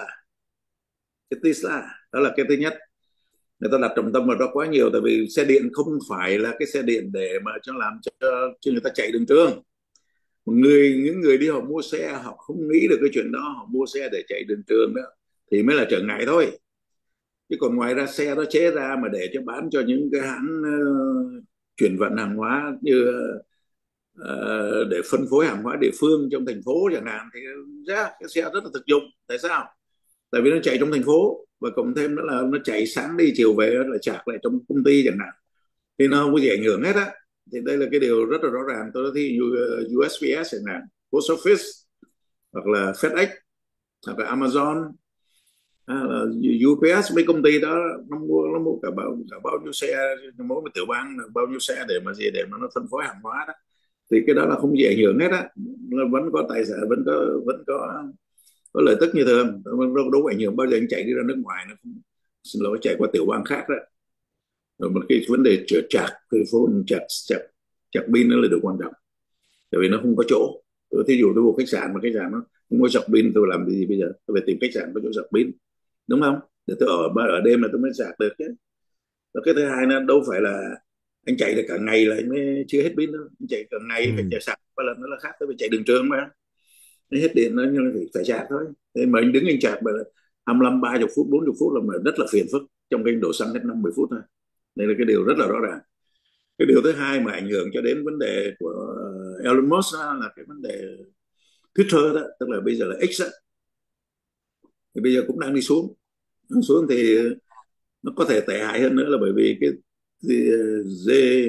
Tesla đó là cái thứ nhất. Người ta đặt trọng tâm vào đó quá nhiều, tại vì xe điện không phải là cái xe điện để mà làm cho người ta chạy đường trường. Những người đi họ mua xe, họ không nghĩ được cái chuyện đó, họ mua xe để chạy đường trường đó thì mới là trở ngại thôi. Chứ còn ngoài ra xe nó chế ra mà để cho bán cho những cái hãng chuyển vận hàng hóa, như để phân phối hàng hóa địa phương trong thành phố chẳng hạn, thì ra cái xe rất là thực dụng. Tại sao? Tại vì nó chạy trong thành phố, và cộng thêm nữa là nó chạy sáng đi chiều về là chạc lại trong công ty chẳng hạn, thì nó không có gì ảnh hưởng hết á. Thì đây là cái điều rất là rõ ràng. Tôi đã thấy USPS chẳng hạn, Post Office, hoặc là FedEx, hoặc là Amazon, là UPS, mấy công ty đó nó mua cả bao nhiêu xe, mỗi một tiểu bang là bao nhiêu xe để mà nó phân phối hàng hóa đó. Thì cái đó là không gì ảnh hưởng hết á, nó vẫn có tài sản, vẫn có lợi tức như thường, đâu có ảnh hưởng. Bao giờ anh chạy đi ra nước ngoài, nó không, xin lỗi, chạy qua tiểu bang khác đó. Rồi một cái vấn đề chở chạc, cái phone chạc pin nó là điều quan trọng, tại vì nó không có chỗ. Thí dụ tôi vô khách sạn mà khách sạn nó không có sạc pin, tôi làm gì bây giờ? Tôi phải tìm khách sạn có chỗ sạc pin. đúng không? Để tôi ở đêm là tôi mới sạc được chứ. Và cái thứ hai nó đâu phải là anh chạy được cả ngày là anh mới chưa hết pin đâu, anh chạy cả ngày phải Ừ. chạy sạc ba lần nữa là khác, tôi phải chạy đường trường mà, nó hết điện nó phải sạc thôi. Thế mà anh đứng anh sạc mà 25 30 phút 40 phút là mà rất là phiền phức, trong khi anh đổ xăng hết 50 phút thôi. Đây là cái điều rất là rõ ràng. Cái điều thứ hai mà ảnh hưởng cho đến vấn đề của Elon Musk là cái vấn đề Twitter đó, tức là bây giờ là X đó, thì bây giờ cũng đang đi xuống. Xuống thì nó có thể tệ hại hơn nữa là bởi vì cái D,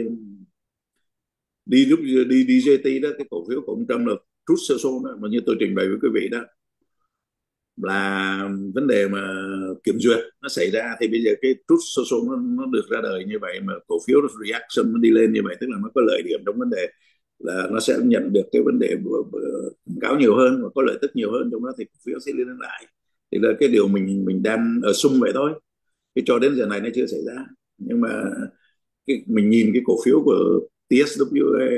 đi giúp đi DJT đó, cái cổ phiếu của ông Trump là Truth Social đó, mà như tôi trình bày với quý vị đó, là vấn đề mà kiểm duyệt nó xảy ra, thì bây giờ cái Truth Social nó được ra đời như vậy mà cổ phiếu nó reaction nó đi lên như vậy, tức là nó có lợi điểm trong vấn đề là nó sẽ nhận được cái vấn đề quảng cáo nhiều hơn và có lợi tức nhiều hơn, trong đó thì cổ phiếu sẽ lên lại. Thì là cái điều mình đang ở xung vậy thôi, cái cho đến giờ này nó chưa xảy ra. Nhưng mà mình nhìn cái cổ phiếu của TSWA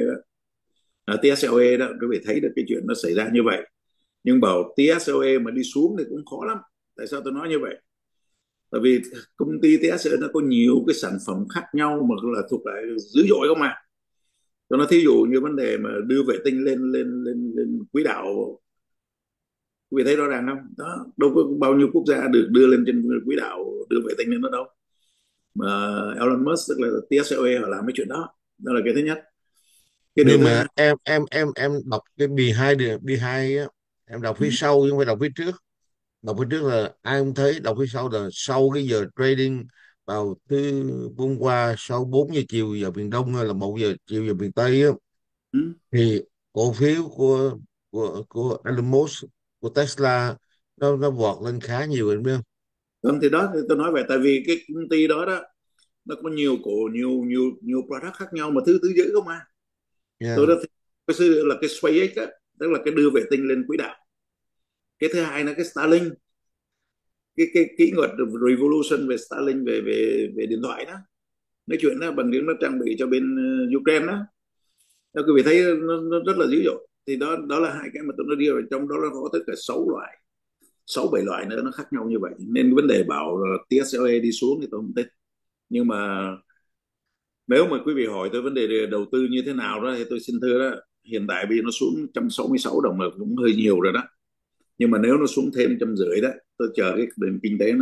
TSLE đó, quý vị thấy được cái chuyện nó xảy ra như vậy. Nhưng bảo TSLE mà đi xuống thì cũng khó lắm. Tại sao tôi nói như vậy? Tại vì công ty TSLE nó có nhiều cái sản phẩm khác nhau mà là thuộc lại dữ dội không mà. Cho nó thí dụ như vấn đề mà đưa vệ tinh lên lên lên lên quỹ đạo, quý vị thấy rõ ràng không? Đó, đâu có bao nhiêu quốc gia được đưa lên trên quỹ đạo đưa vệ tinh lên đó đâu. Mà Elon Musk tức là TSLE họ làm cái chuyện đó. Đó là cái thứ nhất. Cái điều Nhưng thứ mà hai, em đọc cái behind á, em đọc phía sau chứ không phải đọc phía trước. Đọc phía trước là ai cũng thấy, đọc phía sau là sau cái giờ trading vào thứ hôm qua sau 4 giờ chiều giờ miền Đông hay là 1 giờ chiều giờ miền Tây á, ừ, thì cổ phiếu của Elon Musk, của Tesla, nó vọt lên khá nhiều, em biết không? không thì đó thì tôi nói vậy, tại vì cái công ty đó đó nó có nhiều cổ nhiều nhiều nhiều product khác nhau mà thứ thứ dữ không à. Tôi Yeah. đã thấy cái sự là cái SpaceX á, tức là cái đưa vệ tinh lên quỹ đạo. Cái thứ hai là cái Starlink, cái kỹ thuật revolution về Starlink, về về về điện thoại đó, nói chuyện đó bằng những nó trang bị cho bên Ukraine đó. Đó, quý vị thấy nó rất là dữ dội. Thì đó đó là hai cái mà tôi nói đi, rồi trong đó nó có tất cả 6 loại, 6 7 loại nữa nó khác nhau như vậy, nên vấn đề bảo TSLE đi xuống thì tôi không tin. Nhưng mà nếu mà quý vị hỏi tôi vấn đề đầu tư như thế nào đó thì tôi xin thưa đó, hiện tại bây giờ nó xuống 166 đồng là cũng hơi nhiều rồi đó. Nhưng mà nếu nó xuống thêm 150 đó, tôi chờ cái nền kinh tế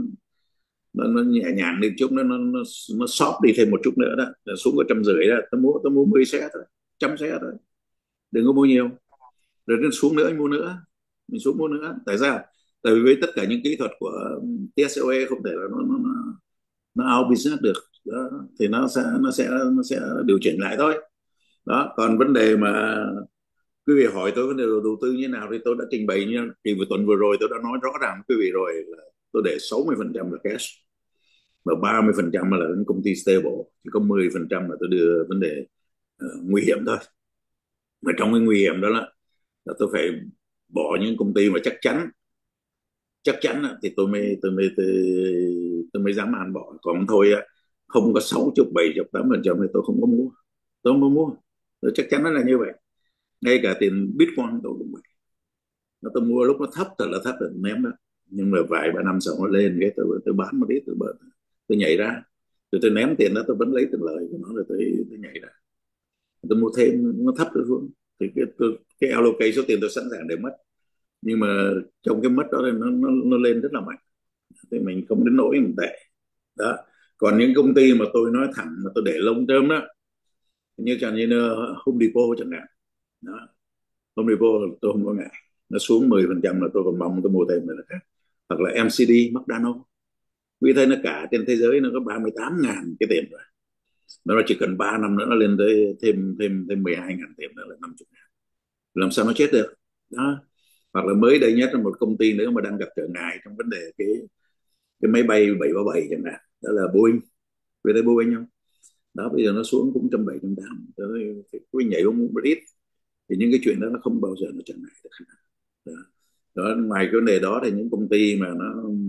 nó nhẹ nhàng đi chút, nó soft đi thêm một chút nữa đó, là xuống có 150 đó, tôi mua 10 xe thôi, 100 xe thôi, đừng có mua nhiều. Rồi nó xuống nữa anh mua nữa, mình xuống mua nữa. Tại sao? Tại vì với tất cả những kỹ thuật của TSOE không thể là nó out business được đó, thì nó sẽ điều chỉnh lại thôi. Đó, còn vấn đề mà quý vị hỏi tôi vấn đề đầu tư như thế nào thì tôi đã trình bày như kỳ vừa tuần vừa rồi, tôi đã nói rõ ràng với quý vị rồi là tôi để 60% là cash và 30% là những công ty stable, chỉ có 10% là tôi đưa vấn đề nguy hiểm thôi. Mà trong cái nguy hiểm đó là tôi phải bỏ những công ty mà chắc chắn thì tôi mới dám ăn bỏ. Còn thôi không có 60 70 80% thì tôi không có mua, tôi không có mua. Tôi chắc chắn nó là như vậy. Ngay cả tiền Bitcoin tôi cũng vậy, nó tôi mua lúc nó thấp thật là thấp rồi ném đó. Nhưng mà vài ba năm sau nó lên cái tôi bán một ít, tôi nhảy ra, tôi ném tiền đó, tôi vẫn lấy tiền lời của nó rồi tôi nhảy ra, tôi mua thêm nó thấp rồi xuống. Thì cái allocate số tiền tôi sẵn sàng để mất, nhưng mà trong cái mất đó thì nó lên rất là mạnh, thì mình không đến nỗi mình tệ đó. Còn những công ty mà tôi nói thẳng mà tôi để lông term đó, như chẳng như Home Depot chẳng hạn đó. Home Depot tôi không có ngại, nó xuống 10% là tôi còn mong tôi mua thêm nữa là khác. Hoặc là MCD McDonald, vì thế nó cả trên thế giới nó có 38.000 cái tiền rồi, nó chỉ cần 3 năm nữa nó lên tới thêm thêm thêm 12.000 tiền nữa là 50.000, làm sao nó chết được đó. Hoặc là mới đây nhất là một công ty nữa mà đang gặp trở ngại trong vấn đề cái máy bay 737 chẳng hạn, đó là Boeing. Về đây Boeing không, đó bây giờ nó xuống cũng 170 180, cái nhảy cũng một ít. Thì những cái chuyện đó nó không bao giờ nó trở ngại được đó. Đó, ngoài cái vấn đề đó thì những công ty mà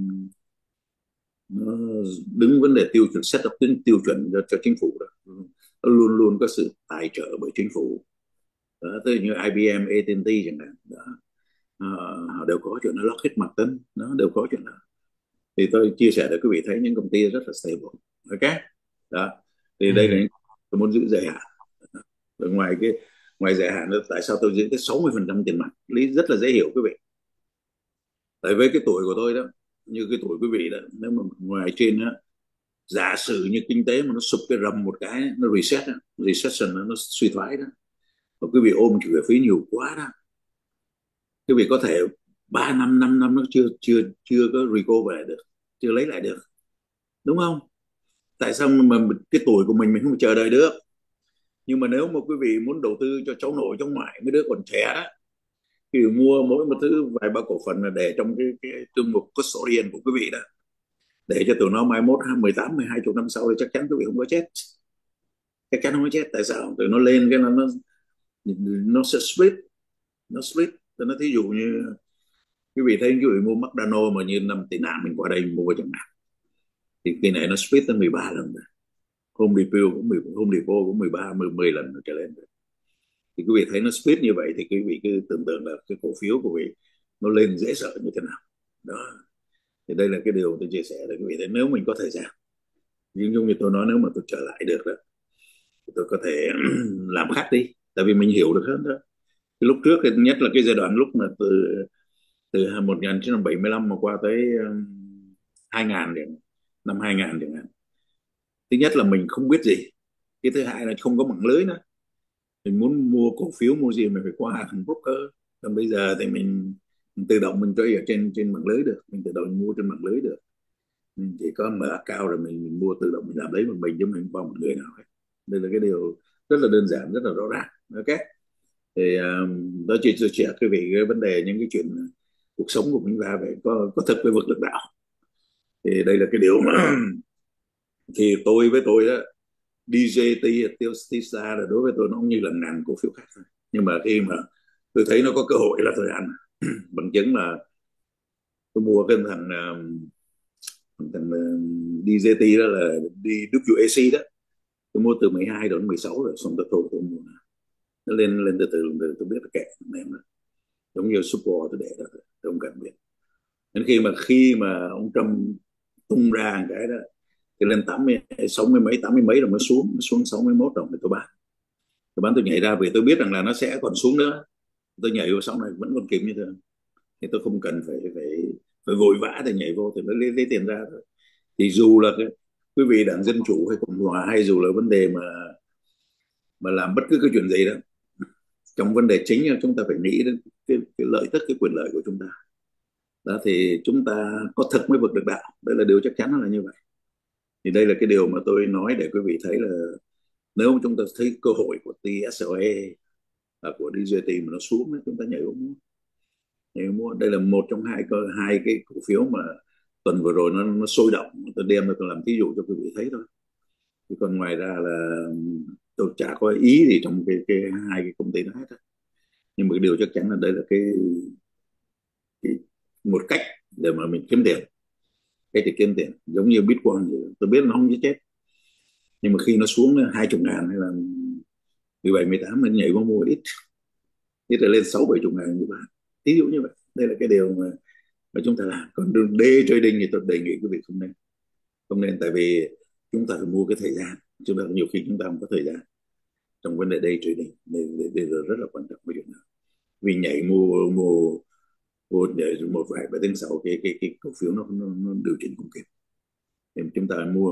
nó đứng vấn đề tiêu chuẩn, set up tiêu chuẩn cho chính phủ đó, nó luôn luôn có sự tài trợ bởi chính phủ đó. Tới như IBM, AT&T chẳng hạn đó, họ đều có chuyện đó, Lockheed Martin nó đều có chuyện đó Thì tôi chia sẻ để quý vị thấy những công ty rất là stable. Ok, đó, thì đây là Ừ. những tôi muốn giữ dài hạn. Rồi ngoài dài hạn đó, tại sao tôi giữ cái 60% tiền mặt, lý rất là dễ hiểu quý vị. Tại với cái tuổi của tôi đó, như cái tuổi quý vị đó, nếu mà ngoài trên đó, giả sử như kinh tế mà nó sụp cái rầm một cái, nó reset đó, recession đó, nó suy thoái đó, và quý vị ôm chịu phí nhiều quá đó, quý vị có thể 3 năm 5 năm nó chưa chưa chưa có recover lại được, chưa lấy lại được, đúng không? Tại sao mà cái tuổi của mình không chờ đợi được? Nhưng mà nếu mà quý vị muốn đầu tư cho cháu nội cháu ngoại, mấy đứa còn trẻ đó, thì mua mỗi một thứ vài ba cổ phần là để trong cái chương mục custodian của quý vị đó, để cho tụi nó mai mốt 18 12 chục năm sau thì chắc chắn quý vị không có chết. Chắc chắn không có chết. Tại sao? Tụi nó lên cái nó sẽ split. Nó split. Tôi nói thí dụ như quý vị thấy quý vị mua McDonald mà như năm tị nạn mình qua đây mua chẳng hạn, thì kỳ này nó split tới 13 lần rồi. Home Depot cũng 10, Home Depot cũng 13 10 lần trở lên rồi. Thì quý vị thấy nó split như vậy thì quý vị cứ tưởng tượng là cái cổ phiếu của quý vị nó lên dễ sợ như thế nào. Đó, thì đây là cái điều tôi chia sẻ để quý vị thấy, nếu mình có thời gian, nhưng như tôi nói, nếu mà tôi trở lại được đó thì tôi có thể làm khác đi, tại vì mình hiểu được hơn đó. Cái lúc trước, nhất là cái giai đoạn lúc mà từ từ 1975 mà qua tới 2000 điểm, năm 2000 chẳng hạn. Thứ nhất là mình không biết gì, cái thứ hai là không có mạng lưới nữa. Mình muốn mua cổ phiếu mua gì mình phải qua thằng broker. Còn bây giờ thì mình tự động mình chơi ở trên trên mạng lưới được, mình tự động mình mua trên mạng lưới được. Mình chỉ có mở account rồi mình mua tự động mình làm đấy mình chứ mình không qua một người nào hết. Đây là cái điều rất là đơn giản, rất là rõ ràng. Ok, thì đó chỉ chia sẻ quý vị cái vấn đề những cái chuyện cuộc sống của chúng ta phải có thực với vực lực đạo. Thì đây là cái điều mà thì tôi với tôi đó, DJT tiêu Tisa là đối với tôi nó cũng như là ngàn cổ phiếu khác thôi. Nhưng mà khi mà tôi thấy nó có cơ hội là tôi ăn. Bằng chứng là tôi mua cái thằng DJT đó là đi WAC đó, tôi mua từ 12 đến 16 rồi, xong tôi thôi tôi mua, nó lên lên từ từ, tôi biết là kẹt em đó. Giống như support tôi để đó, tôi không cần biết. Đến khi mà ông Trump tung ra một cái đó, thì lên 80 60 mấy 80 mấy rồi mới xuống, nó xuống 61 rồi thì tôi nhảy ra vì tôi biết rằng là nó sẽ còn xuống nữa. Tôi nhảy vào sau này vẫn còn kịp như thường, thì tôi không cần phải phải phải vội vã để nhảy vô thì nó lấy tiền ra thôi. Thì dù là cái quý vị đảng Dân Chủ hay Cộng Hòa, hay dù là vấn đề mà làm bất cứ cái chuyện gì đó, trong vấn đề chính là chúng ta phải nghĩ đến cái lợi tức, cái quyền lợi của chúng ta. Đó, thì chúng ta có thực mới vực được đạo, đây là điều chắc chắn là như vậy. Thì đây là cái điều mà tôi nói để quý vị thấy là nếu mà chúng ta thấy cơ hội của TSLE và của DJT mà nó xuống, chúng ta nhảy mua. Đây là một trong hai cái cổ phiếu mà tuần vừa rồi nó sôi động, tôi đem ra tôi làm thí dụ cho quý vị thấy thôi. Chứ còn ngoài ra là tôi chả có ý gì trong cái hai cái công ty đó hết. Nhưng mà cái điều chắc chắn là đây là cái một cách để mà mình kiếm tiền. Cách để kiếm tiền giống như Bitcoin vậy. Tôi biết nó không chết, nhưng mà khi nó xuống 20.000 hay là 17 18 mình nhảy vào mua ít là lên 6 70 ngàn như bạn. Ví dụ như vậy, đây là cái điều mà chúng ta làm. Còn day trading thì tôi đề nghị quý vị không nên, tại vì chúng ta phải mua cái thời gian. Chúng ta nhiều khi chúng ta không có thời gian trong vấn đề day trading. Đây là rất là quan trọng cái chuyện đó. Vì nhảy mua mua mua để một vài ba tiếng sau cái cổ phiếu nó điều chỉnh không kịp, thì chúng ta mua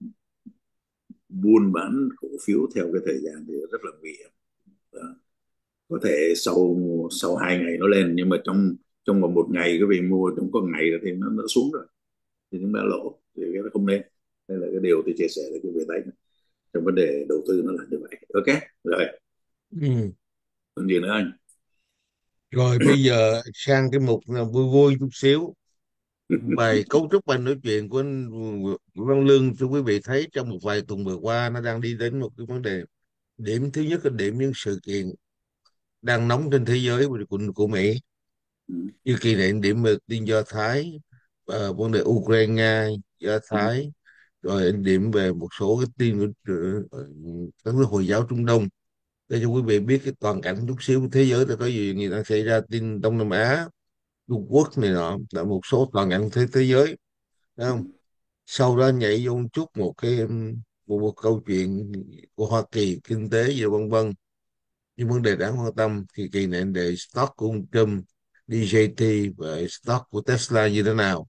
buôn bán cổ phiếu theo cái thời gian thì rất là nguy hiểm. Đó. Có thể sau sau 2 ngày nó lên, nhưng mà trong trong vòng một ngày cái vị mua trong có ngày thì nó xuống rồi, thì chúng ta lỗ, thì cái đó không nên. Đây là cái điều tôi chia sẻ với quý vị thấy trong vấn đề đầu tư nó là như vậy. Ok, rồi Ừ. còn gì nữa anh? Rồi bây giờ sang cái mục là vui vui chút xíu. Bài cấu trúc bài nói chuyện của anh Nguyễn Văn Lương cho quý vị thấy trong một vài tuần vừa qua nó đang đi đến một cái vấn đề. Điểm thứ nhất là điểm những sự kiện đang nóng trên thế giới của Mỹ, Ừ. như kỳ này điểm về tin Do Thái, vấn đề Ukraine Nga Do Ừ. Thái, rồi anh điểm về một số cái tin của các nước Hồi giáo Trung Đông, để cho quý vị biết cái toàn cảnh chút xíu của thế giới là có gì người ta xảy ra, tin Đông Nam Á, Trung Quốc này nọ, là một số toàn cảnh thế giới. Thấy không? Sau đó nhảy vô một chút một cái một câu chuyện của Hoa Kỳ, kinh tế và vân vân. Nhưng vấn đề đáng quan tâm thì kỳ này vấn đề stock của ông Trump, DJT và stock của Tesla như thế nào.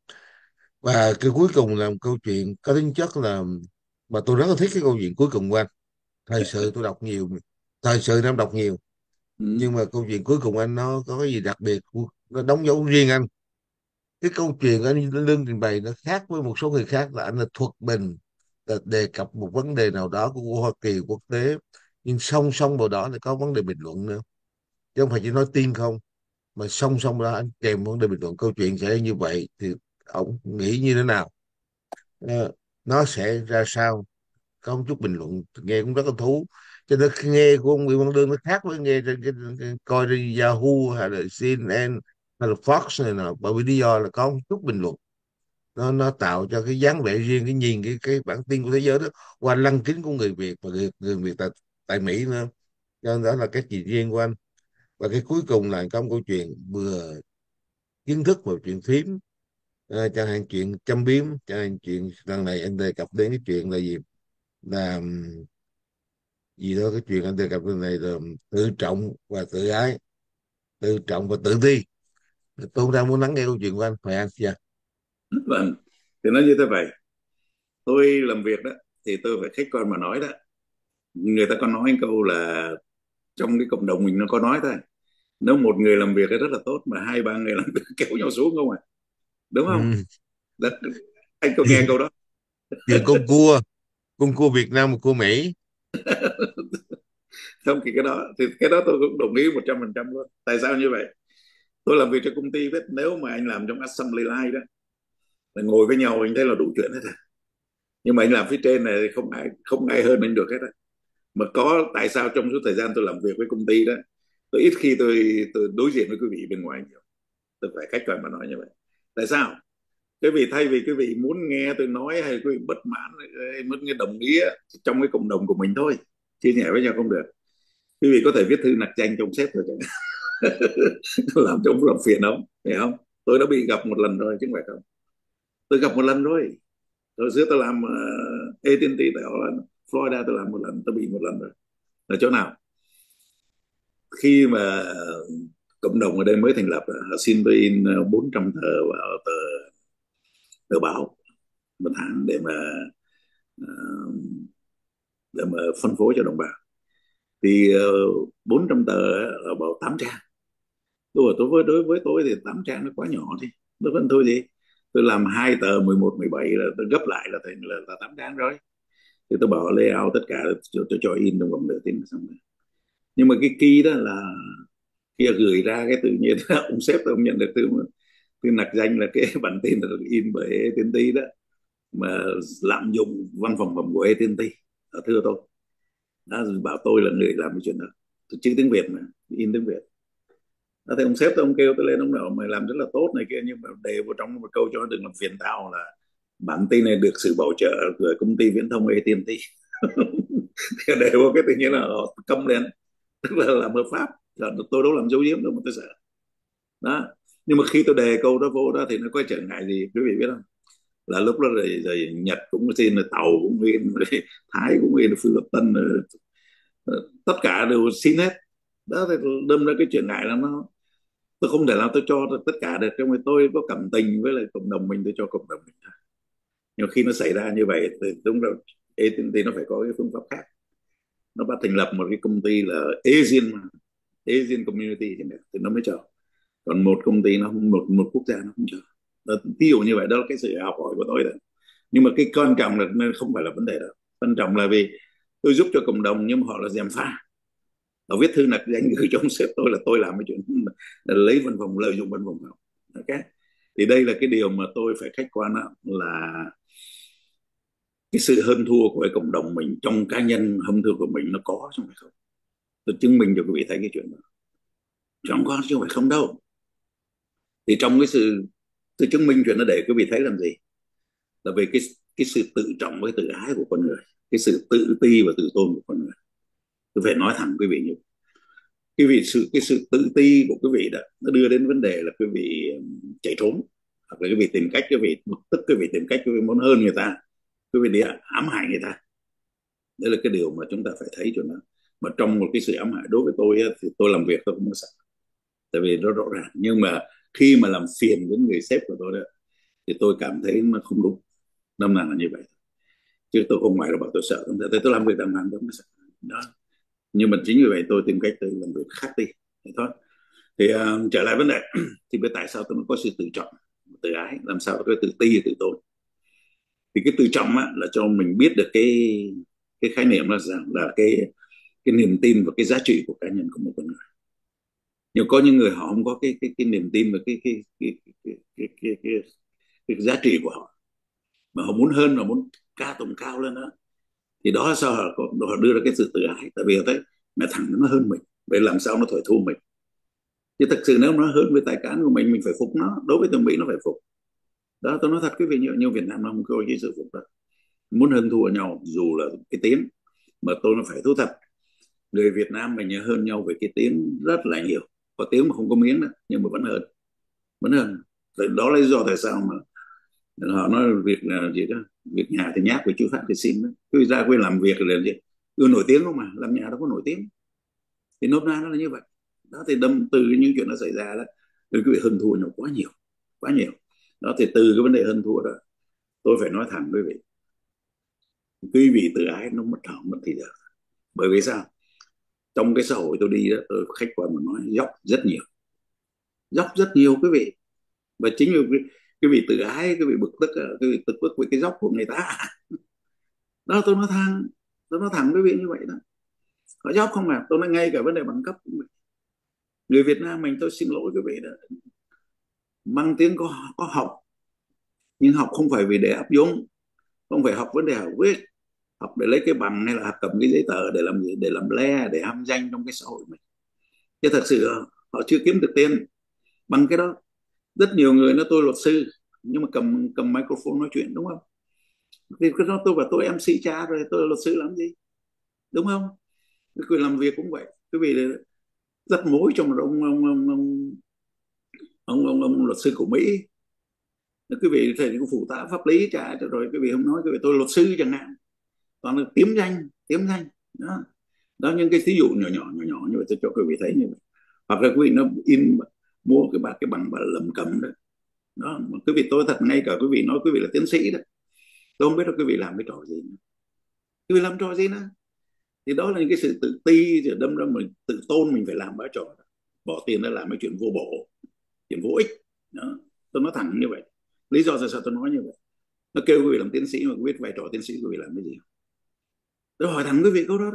Và cái cuối cùng là một câu chuyện có tính chất là, mà tôi rất là thích cái câu chuyện cuối cùng của anh. Thời sự tôi đọc nhiều, thời sự em đọc nhiều, Ừ. nhưng mà câu chuyện cuối cùng anh nó có cái gì đặc biệt, nó đóng dấu riêng anh. Cái câu chuyện anh Lương trình bày nó khác với một số người khác, là anh là thuật bình, là đề cập một vấn đề nào đó của Hoa Kỳ quốc tế, nhưng song song vào đó là có vấn đề bình luận nữa, chứ không phải chỉ nói tin không, mà song song đó anh kèm vấn đề bình luận. Câu chuyện sẽ như vậy thì ông nghĩ như thế nào? Ờ, nó sẽ ra sao? Có một chút bình luận nghe cũng rất là thú. Cho nên khi nghe của ông Nguyễn Văn Đương nó khác với nghe trên coi trên Yahoo hay là CNN hay là Fox này nọ, bởi vì lý do là có một chút bình luận, nó tạo cho cái dáng vẻ riêng, cái nhìn cái bản tin của thế giới đó qua lăng kính của người Việt, và người Việt tại Mỹ nữa. Cho nên đó là cái gì riêng của anh. Và cái cuối cùng là có một câu chuyện vừa kiến thức và chuyện phím. Chẳng hạn chuyện châm biếm, chẳng hạn chuyện lần này anh đề cập đến cái chuyện là gì, là gì đó, cái chuyện anh đề cập lần này là tự trọng và tự ái, tự trọng và tự ti. Tôi đang muốn lắng nghe câu chuyện của anh, phải anh chưa? Vâng, thì nó như thế vậy. Tôi làm việc đó thì tôi phải khách quan mà nói đó. Người ta có nói câu là trong cái cộng đồng mình nó có nói thôi, nếu một người làm việc rất là tốt mà hai ba người làm việc kéo nhau xuống không à, đúng không? Ừ. Đó, anh có nghe câu đó? Chuyện con cua Việt Nam và cua Mỹ. Không, thì cái đó tôi cũng đồng ý 100% luôn. Tại sao như vậy? Tôi làm việc cho công ty biết, nếu mà anh làm trong assembly line đó là ngồi với nhau anh thấy là đủ chuyện hết rồi, nhưng mà anh làm phía trên này thì không ai hơn anh được hết á. Mà có tại sao trong suốt thời gian tôi làm việc với công ty đó, tôi ít khi tôi đối diện với quý vị bên ngoài nhiều. Tôi phải khách quan mà nói như vậy. Tại sao? Cái vị thay vì quý vị muốn nghe tôi nói hay quý vị bất mãn hay muốn nghe đồng ý á, trong cái cộng đồng của mình thôi, chia sẻ với nhau không được. Quý vị có thể viết thư nặc danh cho ông sếp rồi chẳng hạn. Làm cho ông làm phiền ông, hiểu không? Tôi đã bị gặp một lần rồi chứ không phải không. Tôi gặp một lần rồi. Hồi xưa tôi làm AT&T tại Florida, tôi làm một lần, tôi bị một lần rồi. Là chỗ nào? Khi mà cộng đồng ở đây mới thành lập, họ xin tôi in 400 tờ vào tờ báo một tháng ờ, để mà phân phối cho đồng bào. Thì 400 tờ là bảo 8 trang. Đối với tôi thì 8 trang nó quá nhỏ đi. Đối với tôi gì, tôi làm 2 tờ 11 17 là tôi gấp lại là thành là 8 trang rồi. Thì tôi bảo layout tất cả, tôi cho in trong vòng nửa tiếng xong rồi. Nhưng mà cái key đó là kia gửi ra cái tự nhiên ông sếp ông nhận được từ nặc danh là cái bản tin là được in bởi AT&T đó, mà lạm dụng văn phòng phẩm của AT&T. Thưa tôi đã bảo tôi là người làm cái chuyện đó, tôi chữ tiếng Việt mà in tiếng Việt. Đó, thì ông sếp tôi ông kêu tôi lên, ông bảo mày làm rất là tốt này kia, nhưng mà đề vào trong một câu cho đừng làm phiền tao là bản tin này được sự bảo trợ của công ty viễn thông AT&T. Thì đề vào cái tự nhiên là họ câm lên, tức là làm hợp pháp. Tôi đâu làm dấu diếm đâu mà tôi sợ. Đó, nhưng mà khi tôi đề câu đó vô đó thì nó có trở ngại gì quý vị biết không? Là lúc đó rồi Nhật cũng xin, rồi Tàu cũng xin, rồi Thái cũng xin, Philippines, tất cả đều xin hết. Đó thì đâm ra cái chuyện ngại là nó, tôi không thể nào tôi cho tất cả được, trong vì tôi có cảm tình với lại cộng đồng mình, tôi cho cộng đồng mình thôi. Nhưng khi nó xảy ra như vậy thì đúng rồi, AT&T nó phải có cái phương pháp khác. Nó bắt thành lập một cái công ty là Asian Community thì nó mới cho. Còn một công ty nó một quốc gia nó không cho. Đó, ví dụ như vậy, đó là cái sự học hỏi của tôi đó. Nhưng mà cái quan trọng là nên không phải là vấn đề đó. Quan trọng là vì tôi giúp cho cộng đồng nhưng mà họ là gièm pha. Họ viết thư nặc danh gửi cho ông sếp tôi là tôi làm cái chuyện là lấy văn phòng, lợi dụng văn phòng họ. Okay. Thì đây là cái điều mà tôi phải khách quan đó, là cái sự hơn thua của cái cộng đồng mình trong cá nhân hơn thua của mình nó có chứ không phải không. Tôi chứng minh cho quý vị thấy cái chuyện đó, chứ không có chứ không phải không đâu. Thì trong cái sự tôi chứng minh chuyện đó để quý vị thấy làm gì, là về cái sự tự trọng với tự ái của con người, cái sự tự ti và tự tôn của con người. Tôi phải nói thẳng quý vị như cái sự tự ti của quý vị đó nó đưa đến vấn đề là quý vị chạy trốn, hoặc là quý vị tìm cách, quý vị bực tức, quý vị tìm cách, quý vị muốn hơn người ta, quý vị đi ám hại người ta. Đấy là cái điều mà chúng ta phải thấy cho nó. Mà trong một cái sự ám hại, đối với tôi thì tôi làm việc tôi cũng có sợ, tại vì nó rõ ràng. Nhưng mà khi mà làm phiền đến người sếp của tôi đó, thì tôi cảm thấy nó không đúng. Năm nào là như vậy, chứ tôi không ngoài là bảo tôi sợ. Tôi làm việc đàng hoàng tôi không sợ đó. Nhưng mà chính vì vậy tôi tìm cách tôi làm việc khác đi thế thôi. Thì trở lại vấn đề thì biết tại sao tôi mới có sự tự trọng, tự ái, làm sao có tự ti, tự tôn. Thì cái tự trọng á, là cho mình biết được cái khái niệm là rằng là cái niềm tin và cái giá trị của cá nhân của một con người. Nhưng có những người họ không có cái niềm tin và cái giá trị của họ, mà họ muốn hơn, họ muốn ca tụng cao lên đó, thì đó là sao họ đưa ra cái sự tự ái. Tại vì họ thấy mẹ thằng nó hơn mình, vậy làm sao nó thổi thua mình. Chứ thật sự nếu nó hơn với tài cán của mình phải phục nó. Đối với thằng Mỹ nó phải phục đó. Tôi nói thật quý vị, như Việt Nam nó không có cái sự phục đó, muốn hơn thua nhau dù là cái tiếng. Mà tôi nó phải thú thật, người Việt Nam mình hơn nhau về cái tiếng rất là nhiều. Có tiếng mà không có miếng đó, nhưng mà vẫn hơn, vẫn hơn. Đó là lý do tại sao mà họ nói việc là gì đó, việc nhà thì nháp, việc chữ pháp thì xin đó. Cứ ra quên làm việc là gì, cứ nổi tiếng không, mà làm nhà đâu có nổi tiếng. Thì nôm na nó là như vậy đó. Thì đâm từ những chuyện nó xảy ra đó, thì quý vị hơn thua nhau quá nhiều, quá nhiều đó. Thì từ cái vấn đề hơn thua đó, tôi phải nói thẳng với quý vị, quý vị tự ái nó mất thở mất thì giờ. Bởi vì sao? Trong cái xã hội tôi đi đó, tôi khách quan mà nói, dốc rất nhiều, dốc rất nhiều quý vị. Và chính vì quý vị tự ái, quý vị bực tức, quý vị bực tức với cái dốc của người ta đó. Tôi nói thẳng quý vị như vậy đó. Họ dốc không à? Tôi nói ngay cả vấn đề bằng cấp cũng vậy. Người Việt Nam mình, tôi xin lỗi quý vị đó, mang tiếng có học, nhưng học không phải vì để áp dụng, không phải học vấn đề học viết, học để lấy cái bằng, hay là học cầm cái giấy tờ để làm gì, để làm le, để hăm danh trong cái xã hội mình. Chứ thật sự họ chưa kiếm được tiền bằng cái đó. Rất nhiều người nói tôi luật sư, nhưng mà cầm cầm microphone nói chuyện, đúng không? Thì cái đó tôi và tôi MC cha rồi, tôi là luật sư làm gì, đúng không? Cái quyền làm việc cũng vậy. Quý vị rất mối trong một ông luật sư của Mỹ. Quý vị thầy cũng phụ tá pháp lý cha, rồi quý vị không nói quý vị tôi luật sư chẳng hạn, toàn là tiếm danh đó. Đó, những cái thí dụ nhỏ nhỏ như vậy tôi cho quý vị thấy như vậy. Hoặc là quý vị nó mua cái bằng bà lầm cầm đó. Đó, mà quý vị tôi thật, ngay cả quý vị nói quý vị là tiến sĩ đó, tôi không biết là quý vị làm cái trò gì nữa. Quý vị làm trò gì nữa? Thì đó là những cái sự tự ti, rồi đâm ra mình tự tôn mình phải làm bá trò đó. Bỏ tiền ra làm cái chuyện vô bổ, chuyện vô ích đó. Tôi nói thẳng như vậy. Lý do sao tôi nói như vậy? Nó kêu quý vị làm tiến sĩ mà quý biết vai trò tiến sĩ quý vị làm cái gì? Tôi hỏi thẳng quý vị câu đó đó.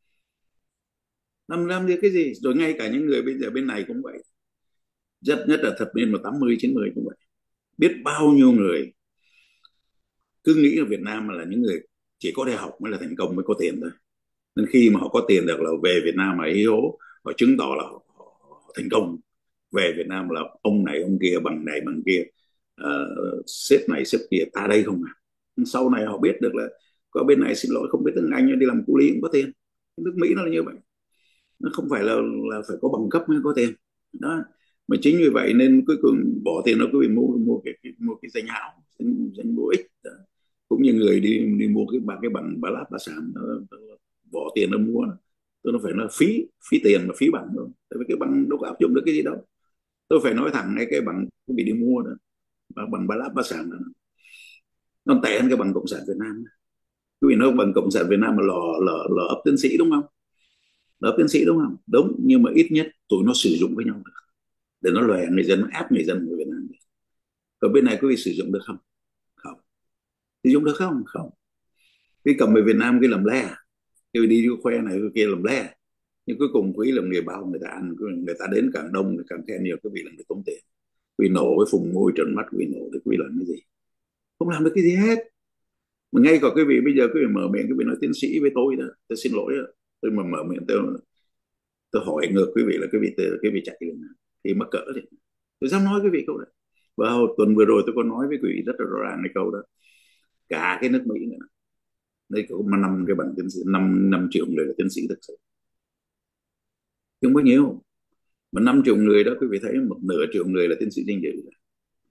Làm được cái gì? Rồi ngay cả những người bây giờ bên này cũng vậy, rất nhất là thập niên 80 90 cũng vậy. Biết bao nhiêu người cứ nghĩ là Việt Nam là những người chỉ có đại học mới là thành công, mới có tiền thôi. Nên khi mà họ có tiền được là về Việt Nam mà ý hố, họ chứng tỏ là họ thành công. Về Việt Nam là ông này ông kia, bằng này bằng kia, sếp này sếp kia, ta đây không à. Sau này họ biết được là có bên này xin lỗi không biết tiếng Anh, đi làm cu lý cũng có tiền. Nước Mỹ nó là như vậy, nó không phải là phải có bằng cấp mới có tiền đó. Mà chính vì vậy nên cuối cùng bỏ tiền nó cứ bị mua cái danh hảo, danh bổ ích đó. Cũng như người đi mua cái bằng ba lát ba sàn, bỏ tiền nó mua, tôi nó phải là phí phí tiền mà phí bằng thôi. Tại vì cái bằng đâu có áp dụng được cái gì đâu. Tôi phải nói thẳng ngay, cái bằng cũng bị đi mua đó, bằng ba lát ba sàn đó, nó tệ hơn cái bằng cộng sản Việt Nam. Quý vị nói bằng cộng sản Việt Nam mà lò ấp tiến sĩ đúng không? Lò ấp tiến sĩ đúng không? Đúng, nhưng mà ít nhất tụi nó sử dụng với nhau được, để nó lòe người dân, nó áp người dân của Việt Nam. Còn bên này quý vị sử dụng được không? Không. Sử dụng được không? Không. Cái cầm về Việt Nam cái làm le, cái đi khoe này cái kia làm le, nhưng cuối cùng quý làm nghề bao người ta ăn, người ta đến càng đông thì càng khen nhiều, quý vị là người tốn tiền. Quý nổ với phùng môi trợn mắt, quý nổ thì quý làm cái gì? Không làm được cái gì hết. Mà ngay cả quý vị bây giờ quý vị mở miệng quý vị nói tiến sĩ với tôi đó, tôi xin lỗi đó. Tôi mà mở miệng tôi hỏi ngược quý vị là quý vị chạy lên thì mắc cỡ thì tôi dám nói quý vị câu đó. Và tuần vừa rồi tôi có nói với quý vị rất là rõ ràng cái câu đó. Cả cái nước Mỹ nữa, đây có năm cái bằng tiến sĩ, 5 triệu người là tiến sĩ thực sự, không có nhiều. Mà 5 triệu người đó quý vị thấy 1/2 triệu người là tiến sĩ danh dự.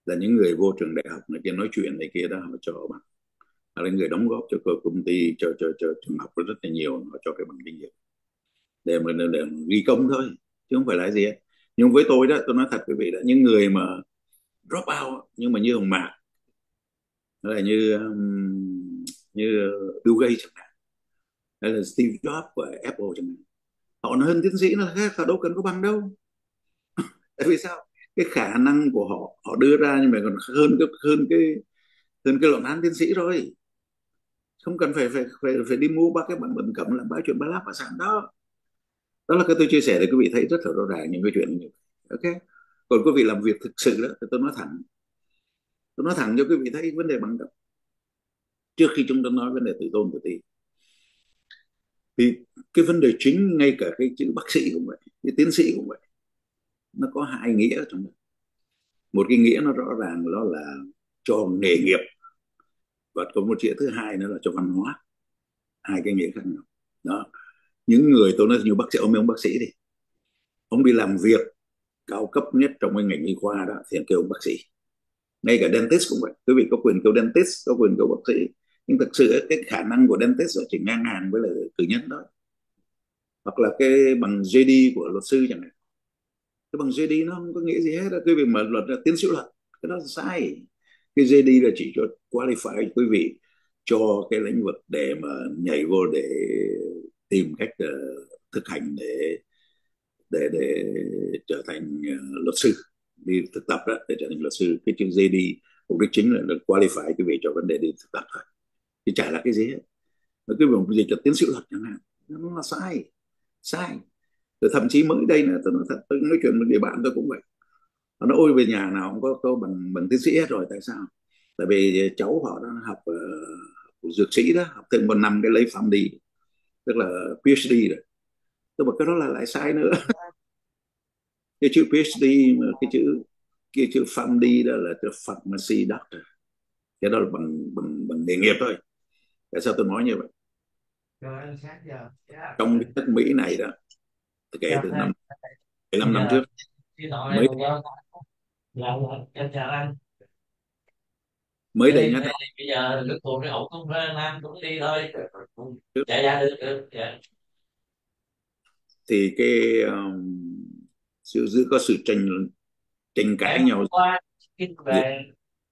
là những người vô trường đại học này kia nói chuyện này kia đó họ cho bằng, là người đóng góp cho công ty, cho trường học rất là nhiều, họ cho cái bằng kinh nghiệm để ghi công thôi, chứ không phải là gì hết. Nhưng với tôi đó, tôi nói thật quý vị đó, những người mà drop out nhưng mà như ông Mạc, hay là như Bill Gates chẳng hạn, hay là Steve Jobs của Apple chẳng hạn, họ nói hơn tiến sĩ nó khác, họ đâu cần có bằng đâu. Tại vì sao? Cái khả năng của họ họ đưa ra nhưng mà còn hơn cái luận án tiến sĩ rồi, không cần phải đi mua ba cái bằng bẩm cẩm làm ba chuyện ba láp ba sẵn đó. Đó là cái tôi chia sẻ để quý vị thấy rất là rõ ràng những cái chuyện như vậy. Ok, còn quý vị làm việc thực sự đó thì tôi nói thẳng cho quý vị thấy vấn đề bằng cấp trước khi chúng ta nói vấn đề tự tôn tự ti. Thì cái vấn đề chính ngay cả cái chữ bác sĩ cũng vậy, cái tiến sĩ cũng vậy, nó có hai nghĩa trong đó. Một cái nghĩa nó rõ ràng đó là cho nghề nghiệp, và có một nghĩa thứ hai nữa là cho văn hóa, hai cái nghĩa khác nhau đó. Những người tôi nói như bác sĩ, ông bác sĩ đi, ông đi làm việc cao cấp nhất trong cái ngành y khoa đó thì kêu ông bác sĩ. Ngay cả dentist cũng vậy, quý vị có quyền kêu dentist, có quyền kêu bác sĩ, nhưng thực sự cái khả năng của dentist là chỉ ngang hàng với lại cử nhân đó. Hoặc là cái bằng JD của luật sư chẳng hạn, cái bằng JD nó không có nghĩa gì hết đó. Quý vị mà luật là tiến sĩ luật, cái đó là sai. Cái JD là chỉ cho qualify quý vị cho cái lĩnh vực để mà nhảy vô để tìm cách thực hành để trở thành luật sư, đi thực tập đó để trở thành luật sư. Cái chữ JD mục đích chính là được qualify quý vị cho vấn đề đi thực tập thôi, thì chả là cái gì hết. Mà cái việc gì cho tiến sĩ luật chẳng hạn, nó là sai, sai. Rồi thậm chí mới đây nữa, tôi nói thật, tôi nói chuyện với người bạn tôi cũng vậy, nó nói ôi về nhà nào cũng có bằng tiến sĩ hết rồi. Tại sao? Tại vì cháu họ đang học dược sĩ đó, học thêm một năm cái lấy phẩm đi, tức là PhD rồi. Tôi bảo cái đó là lại sai nữa. Cái chữ PhD mà cái chữ PharmD đó là chữ pharmacy doctor, cái đó là bằng nghề nghiệp thôi. Tại sao tôi nói như vậy? Trong cái nước Mỹ này đó, kể từ năm 15 năm trước, mới mới đây nhất bây giờ cái cuộc cái ổn không ra Nam cũng đi thôi. Dạ dạ được dạ. thì cái sự có sự tranh tranh cãi Em nhau qua kinh về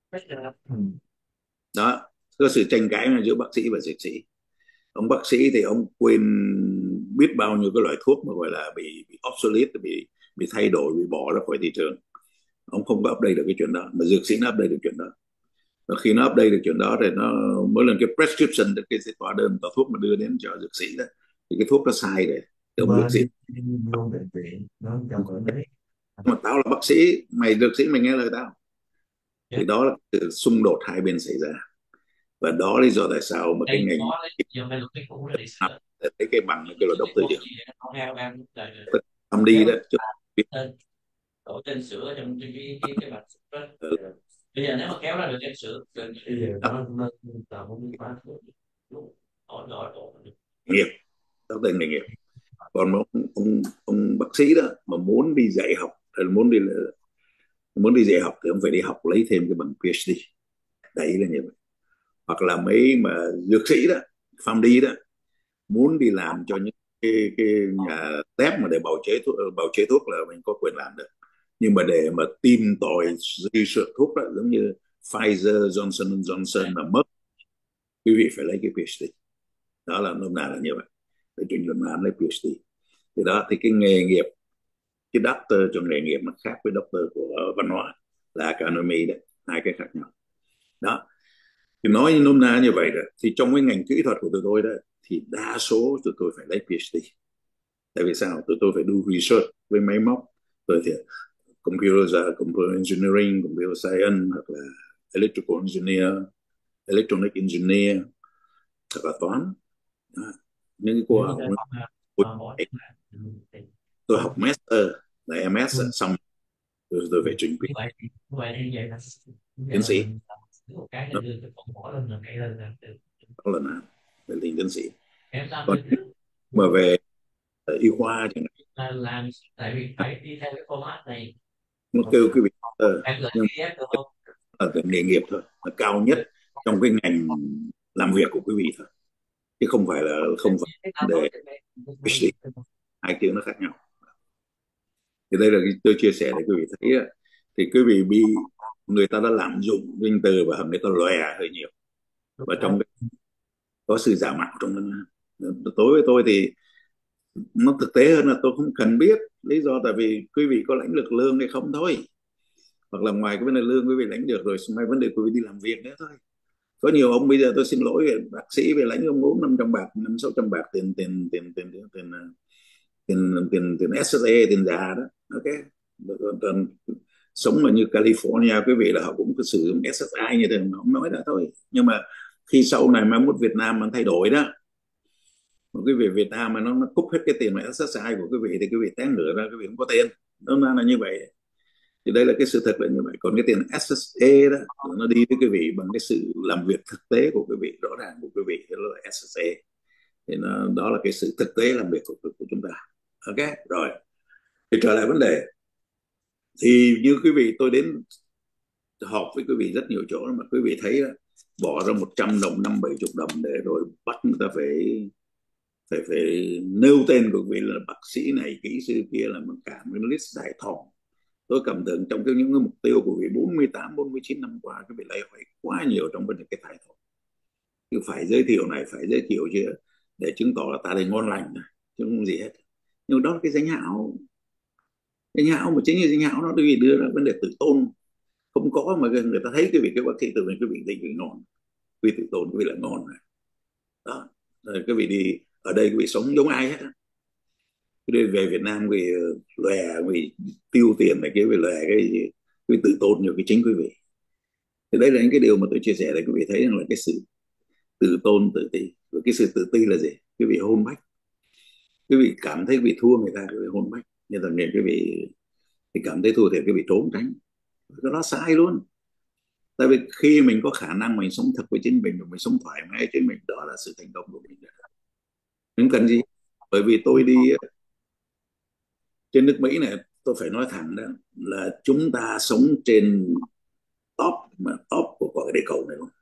đó, có sự tranh cãi giữa bác sĩ và dược sĩ. Ông bác sĩ thì ông quên biết bao nhiêu cái loại thuốc mà gọi là bị obsolete, bị thay đổi, bị bỏ ra khỏi thị trường. Ông không có update được cái chuyện đó, mà dược sĩ nó update được chuyện đó. Và khi nó update được chuyện đó thì nó mỗi lần cái prescription, cái hóa đơn tờ thuốc mà đưa đến cho dược sĩ đó, thì cái thuốc nó sai rồi. Thì ông dược sĩ mà tao là bác sĩ, mày dược sĩ mày nghe lời tao. Thì đó là sự xung đột hai bên xảy ra, và đó là lý do tại sao mà cái đây ngành có giờ mày cái cũ để sửa cái bằng cái là doctor dược không theo em tâm đi đó chứ. đổ tên sữa trong cái mặt đó. Bây giờ nếu mà kéo ra được em sữa bây giờ nó là không quá Nghiệp, doctor nghề nghiệp. Còn ông bác sĩ đó mà muốn đi dạy học, hay muốn đi dạy học thì ông phải đi học lấy thêm cái bằng PhD. Đấy là như vậy. Hoặc là mấy mà dược sĩ đó, PharmD đó, muốn đi làm cho những cái nhà tép mà để bào chế thuốc là mình có quyền làm được. Nhưng mà để mà tìm tòi research thuốc đó, giống như Pfizer, Johnson Johnson mà mất, quý vị phải lấy cái PhD. Đó là nôm na là như vậy, để trình luận án lấy PhD. Thì đó, thì cái nghề nghiệp, cái doctor trong nghề nghiệp nó khác với doctor của văn hóa là academy đấy, hai cái khác nhau đó. Thì nói nôm na như vậy đó, thì trong cái ngành kỹ thuật của tụi tôi đó, thì đa số tụi tôi phải lấy PhD. Tại vì sao? Tụi tôi phải do research với máy móc, rồi thì computer engineering, computer science, hoặc là electrical engineer, electronic engineer, hoặc là toán đó. Những cái cô học tôi học master là MS xong tôi phải trình tiến sĩ. Đó, đó là nào là liền tiến sĩ. Còn mà về y khoa chẳng hạn, làm tại vì phải đi theo cái format này nó kêu cái vị em gửi nhưng PDF được không? cái nghề nghiệp thôi, nó cao nhất trong cái ngành làm việc của quý vị thôi, chứ không phải để PhD. Hai tiếng nó khác nhau. Thì đây là tôi chia sẻ để quý vị thấy thì quý vị bị người ta đã lạm dụng danh từ và người ta lòe hơi nhiều, và trong có sự giả mạo trong đó. Tối với tôi thì nó thực tế hơn là tôi không cần biết lý do, tại vì quý vị có lãnh được lương hay không thôi, hoặc là ngoài cái vấn đề lương quý vị lãnh được rồi, ngoài vấn đề quý vị đi làm việc nữa thôi. Có nhiều ông bây giờ tôi xin lỗi về bác sĩ về lãnh ông 400-500 bạc, 500-600 bạc tiền SSA, tiền già đó. Ok, còn sống mà như California quý vị là họ cũng có sử dụng SSI như thế, mà không nói đó thôi. Nhưng mà khi sau này mai mốt Việt Nam mà thay đổi đó, một quý vị Việt Nam mà nó cúp hết cái tiền mà SSI của quý vị thì quý vị té ngửa ra, quý vị không có tiền. Nó là như vậy. Thì đây là cái sự thật là như vậy. Còn cái tiền SSA đó nó đi với quý vị bằng cái sự làm việc thực tế của quý vị, rõ ràng của quý vị, đó là SSA. Thì đó là cái sự thực tế làm việc của chúng ta. Ok, rồi thì trở lại vấn đề, thì như quý vị, tôi đến họp với quý vị rất nhiều chỗ mà quý vị thấy đó, bỏ ra 100 đồng, 50-70 đồng để rồi bắt người ta phải nêu tên của quý vị là bác sĩ này, kỹ sư kia, là một cả một list dài thòng. Tôi cảm tưởng trong những cái mục tiêu của vị 48-49 năm qua, cái vị lấy hỏi quá nhiều trong vấn đề cái thái thổ. Chứ phải giới thiệu này, phải giới thiệu chứ để chứng tỏ là ta đây ngon lành này, chứ không gì hết. Nhưng đó là cái danh hão, mà chính là danh hão nó đưa ra vấn đề tự tôn. Không có mà người ta thấy cái vị cái bác sĩ tự mình cái vị thấy ngon, vì tự tôn cái vị là ngon này. Đó, rồi cái vị đi ở đây cái vị sống giống ai hết á. Cái về Việt Nam vì lòe, vì tiêu tiền này kia, vì lòe cái tự tôn nhiều cái chính quý vị. Thì đây là những cái điều mà tôi chia sẻ để quý vị thấy rằng là cái sự tự tôn, tự ti. Và cái sự tự ti là gì? Quý vị hôn bách, quý vị cảm thấy quý vị thua người ta, quý vị hôn bách, nhưng thật quý vị thì cảm thấy thua thì quý vị trốn tránh. Cái đó sai luôn. Tại vì khi mình có khả năng mình sống thật với chính mình, mình sống thoải mái với mình, đó là sự thành công của mình. Mình cần gì? Bởi vì tôi đi trên nước Mỹ này, tôi phải nói thẳng đó là chúng ta sống trên top, mà top của quả địa cầu này luôn.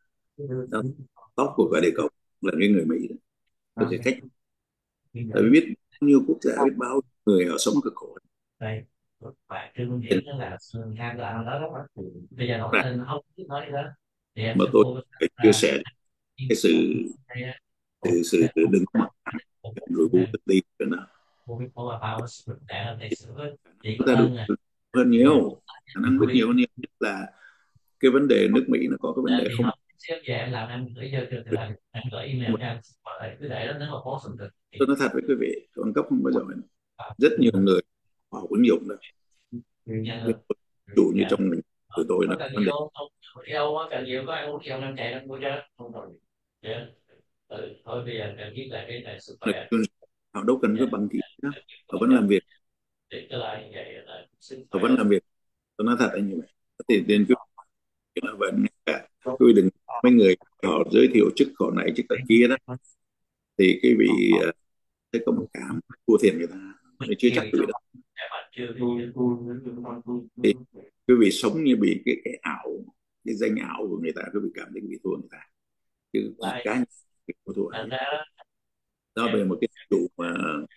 Top của quả địa cầu là cái người Mỹ đó. Tôi cái cách, tại vì biết bao nhiêu quốc gia, biết bao người họ sống cực khổ. Đây, bạn Trương Diễn đó là ham là đó đó. Bây giờ nói lên không biết nói gì đó. Thì em mà sẽ tôi vô phải chia sẻ cái sự đừng có mặc rồi vô tự ti nữa nào. Chúng ta được hơn nhiều, khả năng biết nhiều hơn nhiều, nhất là cái vấn đề nước Mỹ nó có cái vấn đề không. Tôi nói thật với quý vị, con cấp không bao giờ rất nhiều người họ ứng dụng được. Dụ như trong mình của tôi là vấn đề thôi bây giờ cần biết là cái này sức khỏe. họ đâu cần cái bằng kỹ đó, họ vẫn làm việc, họ vẫn làm việc. Tôi nói thật là như vậy. Thì đến cái nó vẫn tôi đừng mấy người họ giới thiệu chức họ này chức ở kia đó, thì cái vị thấy có một cảm thua thiệt người ta, người chưa chắc quý vị đó. Thì quý vị sống như bị cái ảo, cái danh ảo của người ta, quý vị cảm thấy quý vị thua người ta, chứ cá nhân không thua. Đó về một cái vụ mà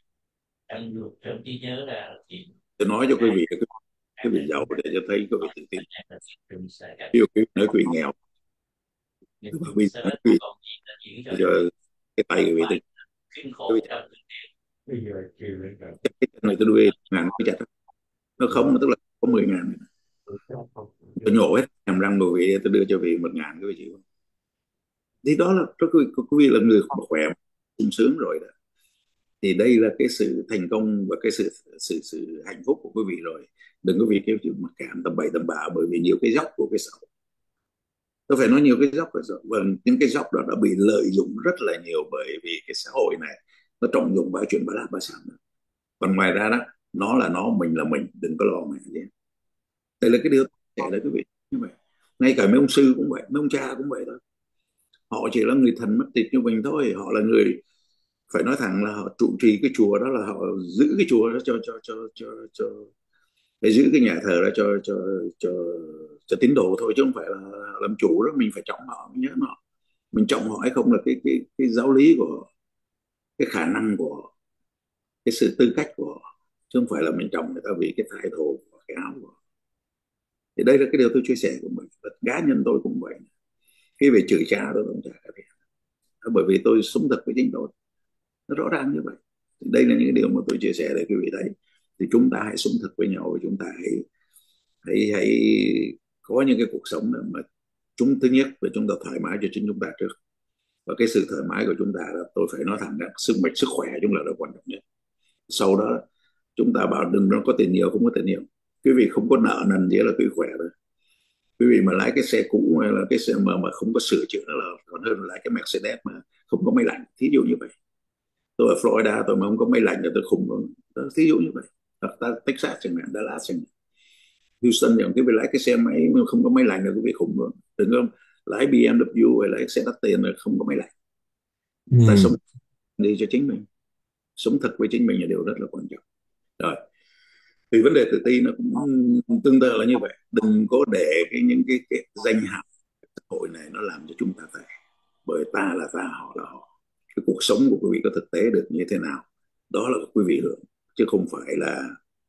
tôi nói cho quý vị, cái vị giàu để cho thấy quý vị tự tin. Ví dụ quý vị nói quý vị nghèo, bây giờ cái tay quý vị thì cái này tôi đưa ngàn cái chặt nó không, tức là có 10.000, tôi nhổ hết hàm răng của vị, tôi đưa cho vị 1.000 cái vị chịu. Thì đó là quý vị là người khỏe sung sướng rồi đó. Thì đây là cái sự thành công và cái sự hạnh phúc của quý vị rồi. Đừng có vì cái chuyện mặc cảm tầm bậy tầm bạ, bởi vì nhiều cái dốc của cái xã hội, tôi phải nói nhiều cái dốc rồi, và những cái dốc đó đã bị lợi dụng rất là nhiều, bởi vì cái xã hội này nó trọng dụng bao chuyện ba la ba sàm. Còn ngoài ra đó, nó là nó, mình là mình, đừng có lo mẹ gì. Đây là cái điều trẻ đấy quý vị. Như vậy ngay cả mấy ông sư cũng vậy, mấy ông cha cũng vậy thôi. Họ chỉ là người thần mất tịch như mình thôi. Họ là người, phải nói thẳng là họ trụ trì cái chùa đó, là họ giữ cái chùa đó cho phải giữ cái nhà thờ đó cho cho tín đồ thôi, chứ không phải là làm chủ đó. Mình phải trọng họ, mình nhớ họ, mình trọng họ hay không là cái giáo lý của, cái khả năng của, cái sự tư cách của họ, chứ không phải là mình trọng người ta vì cái thái độ của cái áo của họ. Thì đây là cái điều tôi chia sẻ của mình, và cá nhân tôi cũng vậy. Khi về chửi cha tôi không trả cái gì, bởi vì tôi sống thật với chính tôi, nó rõ ràng như vậy. Thì đây là những cái điều mà tôi chia sẻ để quý vị thấy. Thì chúng ta hãy sống thật với nhau, và chúng ta hãy có những cái cuộc sống mà thứ nhất là chúng ta thoải mái cho chính chúng ta trước. Và cái sự thoải mái của chúng ta là tôi phải nói thẳng rằng sức khỏe chúng là quan trọng nhất. Sau đó chúng ta bảo đừng nó có tiền nhiều không có tiền nhiều, quý vị không có nợ nần gì là quý khỏe rồi. Quý vị mà lái cái xe cũ hay là cái xe mà không có sửa chữa là còn hơn là lái cái Mercedes mà không có máy lạnh, thí dụ như vậy. Tôi ở Florida tôi mà không có máy lạnh là tôi khùng rồi, thí dụ như vậy. Hoặc ta Texas chẳng hạn, Dallas chẳng hạn, Houston chẳng, cái vị lái cái xe máy mà không có máy lạnh là quý vị khùng rồi. Đừng có lái BMW hay lái xe đắt tiền là không có máy lạnh. Ta Ừ. sống đi cho chính mình, sống thật với chính mình là điều rất là quan trọng. Rồi thì vấn đề tự ti nó cũng tương tự là như vậy. Đừng có để những cái danh hào xã hội này nó làm cho chúng ta phải, bởi ta là ta, họ là họ. Cái cuộc sống của quý vị có thực tế được như thế nào, đó là quý vị hưởng, chứ không phải là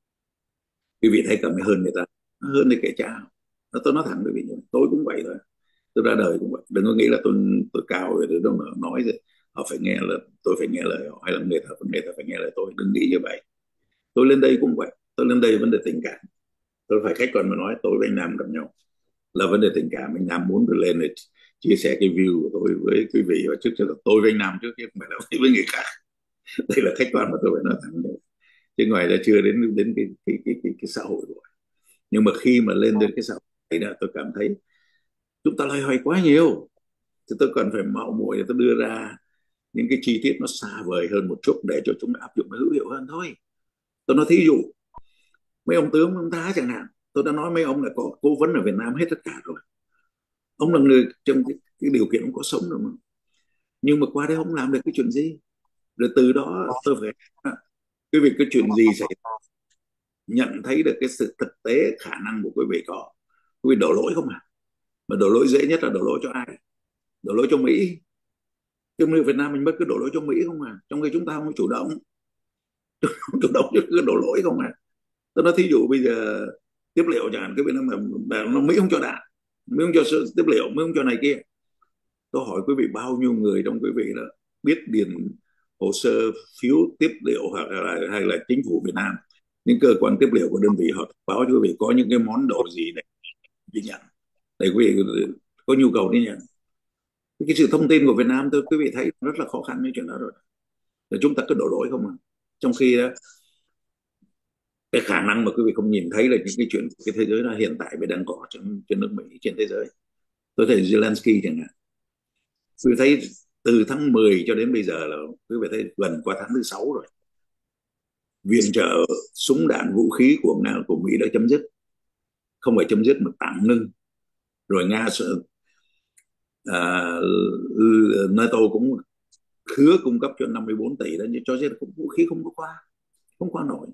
quý vị thấy cảm thấy hơn người ta, hơn thì kể cha. Tôi nói thẳng với quý vị, tôi cũng vậy thôi, tôi ra đời cũng vậy. Đừng có nghĩ là tôi cao rồi tôi đâu mà nói rồi họ phải nghe, là tôi phải nghe lời họ, hay là người ta phải nghe lời tôi. Đừng nghĩ như vậy. Tôi lên đây cũng vậy, tôi lên đây vấn đề tình cảm. Tôi phải khách quan mà nói, tôi với anh Nam gặp nhau là vấn đề tình cảm. Anh Nam muốn tôi lên để chia sẻ cái view của tôi với quý vị, và trước cho tôi với anh Nam trước, chứ không phải là với người khác. Đây là khách quan mà tôi phải nói thẳng rồi. Chứ ngoài ra chưa đến đến cái xã hội rồi. Nhưng mà khi mà lên đến cái xã hội này đó, tôi cảm thấy chúng ta loay hoay quá nhiều, thì tôi cần phải mạo muội để tôi đưa ra những cái chi tiết nó xa vời hơn một chút để cho chúng áp dụng nó hữu hiệu hơn thôi. Tôi nói thí dụ mấy ông tướng ông ta chẳng hạn, tôi đã nói mấy ông là có cố vấn ở Việt Nam hết tất cả rồi. Ông là người trong cái điều kiện ông có sống rồi mà, nhưng mà qua đây ông làm được cái chuyện gì? Rồi từ đó tôi phải quý vị cái chuyện gì xảy ra, nhận thấy được cái sự thực tế khả năng của quý vị có. Quý vị đổ lỗi không à? Mà đổ lỗi dễ nhất là đổ lỗi cho ai? Đổ lỗi cho Mỹ. Chứ người Việt Nam mình mới cứ đổ lỗi cho Mỹ không à, trong khi chúng ta không chủ động. Không chủ động chứ cứ đổ lỗi không à. Tôi nói thí dụ bây giờ tiếp liệu chẳng hạn, cái Việt Nam mà nó Mỹ không cho đạn, Mỹ không cho tiếp liệu, Mỹ không cho này kia. Tôi hỏi quý vị bao nhiêu người trong quý vị là biết điền hồ sơ phiếu tiếp liệu, hoặc là chính phủ Việt Nam, những cơ quan tiếp liệu của đơn vị họ báo cho quý vị có những cái món đồ gì để ghi nhận, để quý vị có nhu cầu đi nhận. Cái sự thông tin của Việt Nam tôi quý vị thấy rất là khó khăn với chuyện đó rồi. Rồi chúng ta cứ đổ lỗi không à, trong khi đó cái khả năng mà quý vị không nhìn thấy là những cái chuyện của cái thế giới là hiện tại đang có trên nước Mỹ, trên thế giới. Tôi thấy Zelensky chẳng hạn, quý vị thấy từ tháng 10 cho đến bây giờ là quý vị thấy gần qua tháng thứ 6 rồi, viện trợ súng đạn vũ khí của Nga của Mỹ đã chấm dứt, không phải chấm dứt mà tạm ngưng. Rồi Nga à, NATO cũng hứa cung cấp cho 54 tỷ đó, cho nên vũ khí không có qua, không qua nổi,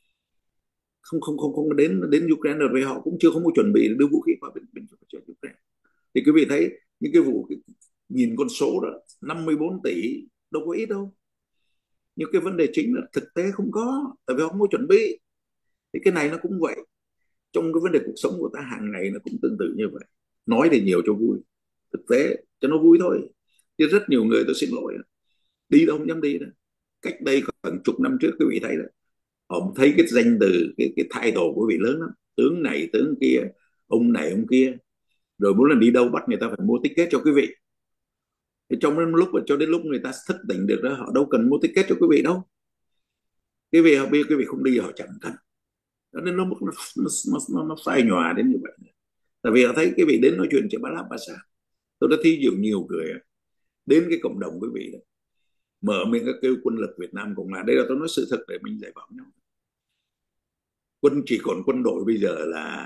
không đến Ukraine rồi, vì họ cũng chưa không có chuẩn bị đưa vũ khí qua bên Ukraine. Thì quý vị thấy những cái vụ, nhìn con số đó 54 tỷ đâu có ít đâu, nhưng cái vấn đề chính là thực tế không có, tại vì họ không có chuẩn bị. Thì cái này nó cũng vậy, trong cái vấn đề cuộc sống của ta hàng ngày nó cũng tương tự như vậy. Nói thì nhiều cho vui, thực tế cho nó vui thôi. Chứ rất nhiều người, tôi xin lỗi, đi đâu không dám đi đó. Cách đây khoảng chục năm trước quý vị thấy đó, họ thấy cái danh từ, cái title của vị lớn lắm, tướng này tướng kia, ông này ông kia, rồi mỗi lần đi đâu bắt người ta phải mua ticket cho quý vị. Thì trong lúc mà cho đến lúc người ta thức tỉnh được đó, họ đâu cần mua ticket cho quý vị đâu. Quý vị không đi họ chẳng cần. Cho nên nó sai nhòa đến như vậy. Tại vì họ thấy quý vị đến nói chuyện chỉ ba lắp ba xà. Tôi đã thí dụ nhiều người đến cái cộng đồng quý vị đó, mở miệng các kêu quân lực Việt Nam Cộng hòa. Đây là tôi nói sự thật để mình giải phóng nhau. Quân chỉ còn quân đội bây giờ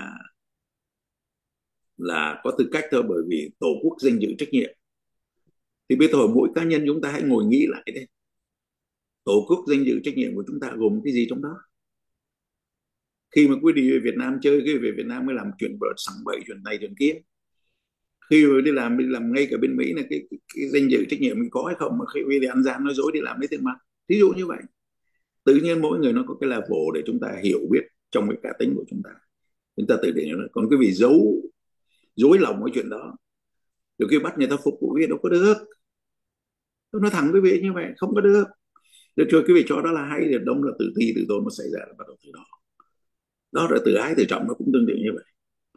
là có tư cách thôi, bởi vì tổ quốc danh dự trách nhiệm. Thì bây giờ mỗi cá nhân chúng ta hãy ngồi nghĩ lại đây, tổ quốc danh dự trách nhiệm của chúng ta gồm cái gì trong đó? Khi mà quý vị về Việt Nam chơi, quý vị về Việt Nam mới làm chuyện bợt sẵn bậy, chuyện này chuyện kia. Khi mà đi làm ngay cả bên Mỹ này, cái danh dự trách nhiệm mình có hay không, mà khi đi ăn gian nói dối đi làm lấy tiền mặt, ví dụ như vậy. Tự nhiên mỗi người nó có cái level để chúng ta hiểu biết trong cái cá tính của chúng ta tự định nó. Còn cái vị giấu dối lòng cái chuyện đó, rồi khi bắt người ta phục vụ việc đâu có được. Tôi nói thẳng quý vị như vậy, không có được. Rồi quý vị cho đó là hay, thì đông là tự ti tự tôn nó xảy ra là bắt đầu từ đó. Đó là tự ái tự trọng, nó cũng tương tự như vậy.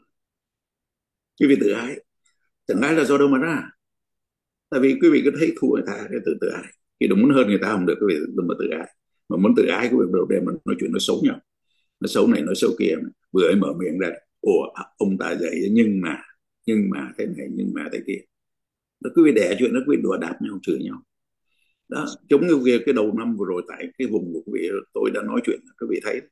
Quý vị tự ái chẳng ai là do đâu mà ra, tại vì quý vị cứ thấy thua người ta cái tự ái. Khi đúng muốn hơn người ta không được, quý vị đừng mà tự ái. Mà muốn tự ái quý vị đầu đêm nói chuyện nó xấu nhau, nó xấu này nó xấu kia. Vừa ấy mở miệng ra, ông ta dạy nhưng mà thế này, nhưng mà thế kia. Đó, quý vị đẻ chuyện đó, quý vị đùa đáp nhau, chửi nhau. Đó, giống như cái đầu năm vừa rồi tại cái vùng của quý vị, tôi đã nói chuyện, quý vị thấy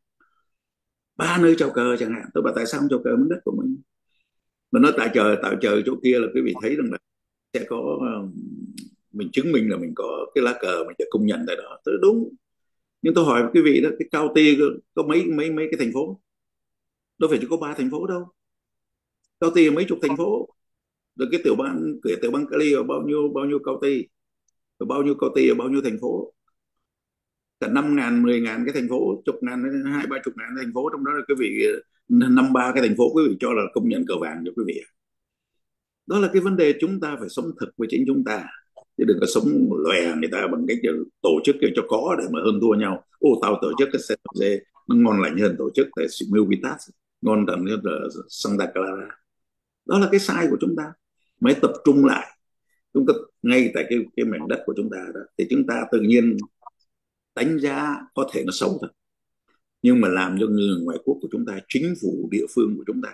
3 nơi chào cờ chẳng hạn. Tôi bảo tại sao không chào cờ miếng đất của mình, mà nó tạo trời chỗ kia, là quý vị thấy rằng là sẽ có mình chứng minh là mình có cái lá cờ mình được công nhận tại đó. Tôi đúng. Nhưng tôi hỏi quý vị đó, cái Cao Ti có mấy cái thành phố, đâu phải chỉ có 3 thành phố đâu. Cao Ti mấy chục thành phố, rồi cái tiểu bang Cali ở bao nhiêu Cao Ti, rồi bao nhiêu Cao Ti ở bao nhiêu thành phố, cả 5.000 10.000 cái thành phố, chục ngàn 20-30 ngàn thành phố, trong đó là quý vị 5-3 cái thành phố quý vị cho là công nhận cờ vàng cho quý vị. Đó là cái vấn đề, chúng ta phải sống thực với chính chúng ta, chứ đừng có sống lòe người ta bằng cách tổ chức cho có để mà hơn thua nhau. Tao tổ chức cái San Jose nó ngon lành hơn tổ chức tại Milvitas, ngon hơn là Santa Clara. Đó là cái sai của chúng ta. Mới tập trung lại, chúng ta ngay tại cái mảnh đất của chúng ta đó, thì chúng ta tự nhiên đánh giá có thể nó xấu thật, nhưng mà làm cho người ngoại quốc của chúng ta, chính phủ địa phương của chúng ta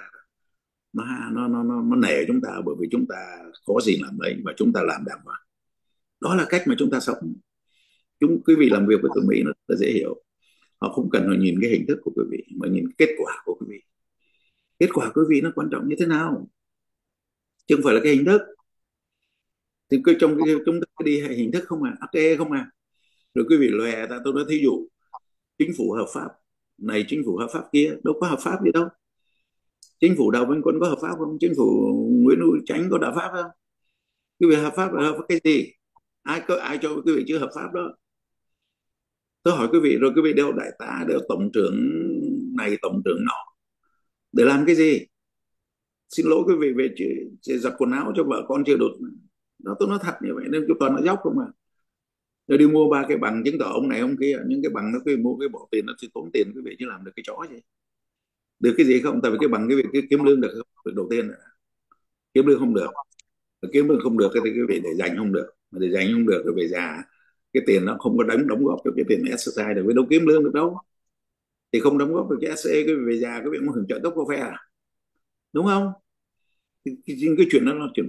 nó nể chúng ta, bởi vì chúng ta có gì làm đấy và chúng ta làm đàng hoàng. Đó là cách mà chúng ta sống. Quý vị làm việc với người Mỹ nó rất là dễ hiểu. Họ không cần phải nhìn cái hình thức của quý vị, mà nhìn kết quả của quý vị. Kết quả quý vị nó quan trọng như thế nào, chứ không phải là cái hình thức. Thì trong chúng ta đi hình thức không à, ác không à. Rồi quý vị lòe ta, tôi nói thí dụ chính phủ hợp pháp này, chính phủ hợp pháp kia, đâu có hợp pháp gì đâu. Chính phủ Đào Minh Quân có hợp pháp không? Chính phủ Nguyễn Hữu Chánh có hợp pháp không? Quý vị hợp pháp là hợp pháp cái gì? Ai cho quý vị chưa hợp pháp đó? Tôi hỏi quý vị, rồi quý vị đeo đại tá, đeo tổng trưởng này tổng trưởng nọ để làm cái gì? Xin lỗi quý vị, về chỉ giặt quần áo cho vợ con chưa được. Đó, tôi nói thật như vậy, nên toàn là dốc không à. Rồi đi mua 3 cái bằng chứng tỏ ông này ông kia, những cái bằng đó quý vị mua cái bỏ tiền, nó chỉ tốn tiền quý vị, chứ làm được cái chó gì. Được cái gì không? Tại vì cái bằng quý vị kiếm lương được không? Việc đầu tiên là kiếm lương không được. Kiếm lương không được thì quý vị để dành không được, mà để dành không được rồi về già cái tiền nó không có đóng góp cho cái tiền exercise được, với đâu kiếm lương được đâu. Thì không đóng góp được cái SE, cái về già cái việc mà hưởng trợ cấp có phê à, đúng không? Cái chuyện đó là chuyện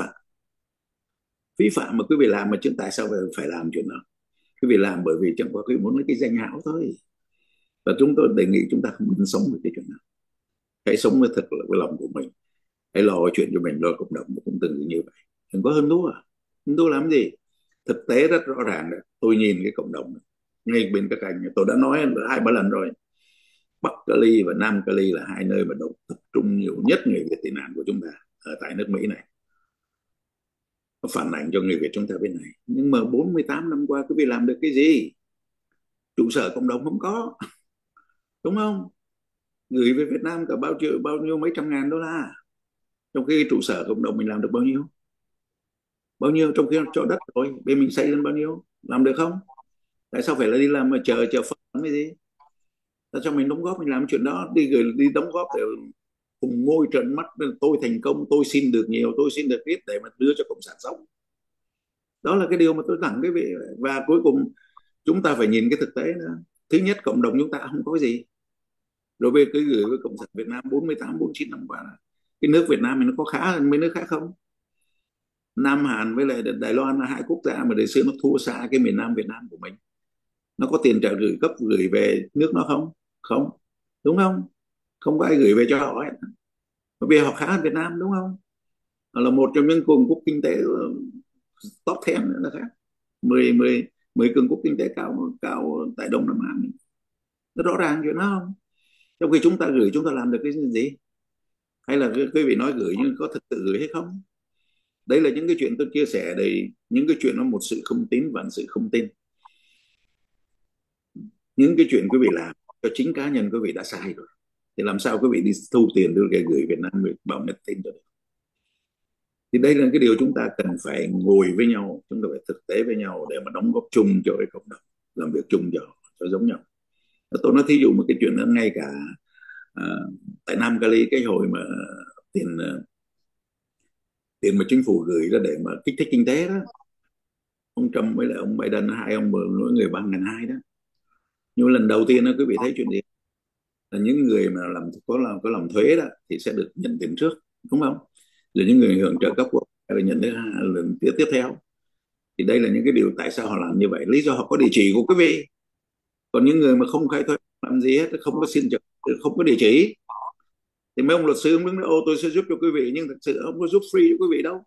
phí phạm mà quý vị làm, mà chứ tại sao phải làm chuyện đó? Quý vị làm bởi vì chẳng qua quý vị muốn lấy cái danh hão thôi. Và chúng tôi đề nghị chúng ta không nên sống với cái chuyện đó. Hãy sống với thật với lòng của mình, hãy lo chuyện cho mình, lo cộng đồng cũng từng như vậy. Đừng có hơn thua. Hơn thua làm gì? Thực tế rất rõ ràng đấy. Tôi nhìn cái cộng đồng này, ngay bên các anh, tôi đã nói 2-3 lần rồi, Bắc Cali và Nam Cali là 2 nơi mà tập trung nhiều nhất người Việt tị nạn của chúng ta ở tại nước Mỹ này. Nó phản ảnh cho người Việt chúng ta bên này. Nhưng mà 48 năm qua quý vị làm được cái gì? Trụ sở cộng đồng không có, đúng không? Gửi về Việt Nam cả bao nhiêu mấy trăm ngàn đô la, trong khi trụ sở cộng đồng mình làm được bao nhiêu, trong khi cho đất rồi bên mình xây lên bao nhiêu, làm được không? Tại sao phải là đi làm mà chờ phân cái gì? Tại sao mình đóng góp, mình làm chuyện đó, đi đóng góp để cùng ngôi trận mắt tôi thành công, tôi xin được nhiều, tôi xin được ít để mà đưa cho cộng sản sống. Đó là cái điều mà tôi tặng quý vị. Và cuối cùng chúng ta phải nhìn cái thực tế nữa. Thứ nhất, cộng đồng chúng ta không có gì, rồi về cứ gửi với cộng sản Việt Nam 48-49 năm qua, cái nước Việt Nam mình nó có khá hơn mấy nước khác không? Nam Hàn với lại Đài Loan là 2 quốc gia mà đời xưa nó thua xa cái miền Nam Việt Nam của mình. Nó có tiền trợ gửi cấp gửi về nước nó không? Không, đúng không? Không có ai gửi về cho họ ấy. Vì họ khá hơn Việt Nam, đúng không? Họ là một trong những cường quốc kinh tế top 10 nữa là khác. 10 cường quốc kinh tế cao tại Đông Nam Á. Nó rõ ràng chuyện đó không? Trong khi chúng ta gửi, chúng ta làm được cái gì? Hay là quý vị nói gửi nhưng có thực sự gửi hay không? Đấy là những cái chuyện tôi chia sẻ đây, những cái chuyện nó một sự không tín và sự không tin. Những cái chuyện quý vị làm cho chính cá nhân quý vị đã sai rồi, thì làm sao quý vị đi thu tiền đưa cái gửi Việt Nam bảo nhật tin được? Thì đây là cái điều chúng ta cần phải ngồi với nhau, chúng ta phải thực tế với nhau để mà đóng góp chung cho cái cộng đồng, làm việc chung cho giống nhau. Tôi nói thí dụ một cái chuyện nữa, ngay cả à, tại Nam Cali cái hồi mà tiền tiền mà chính phủ gửi ra để mà kích thích kinh tế đó, ông Trump với lại ông Biden, hai ông mỗi người 3.200 đó. Nhưng lần đầu tiên đó quý vị thấy chuyện gì? Là những người mà có làm thuế đó thì sẽ được nhận tiền trước, đúng không? Rồi những người hưởng trợ cấp quốc là nhận đến lần tiếp tiếp theo. Thì đây là những cái điều tại sao họ làm như vậy, lý do họ có địa chỉ của quý vị. Còn những người mà không khai thuế làm gì hết, không có xin trợ, không có địa chỉ, thì mấy ông luật sư ông đứng nói ô tôi sẽ giúp cho quý vị, nhưng thật sự ông có giúp free cho quý vị đâu.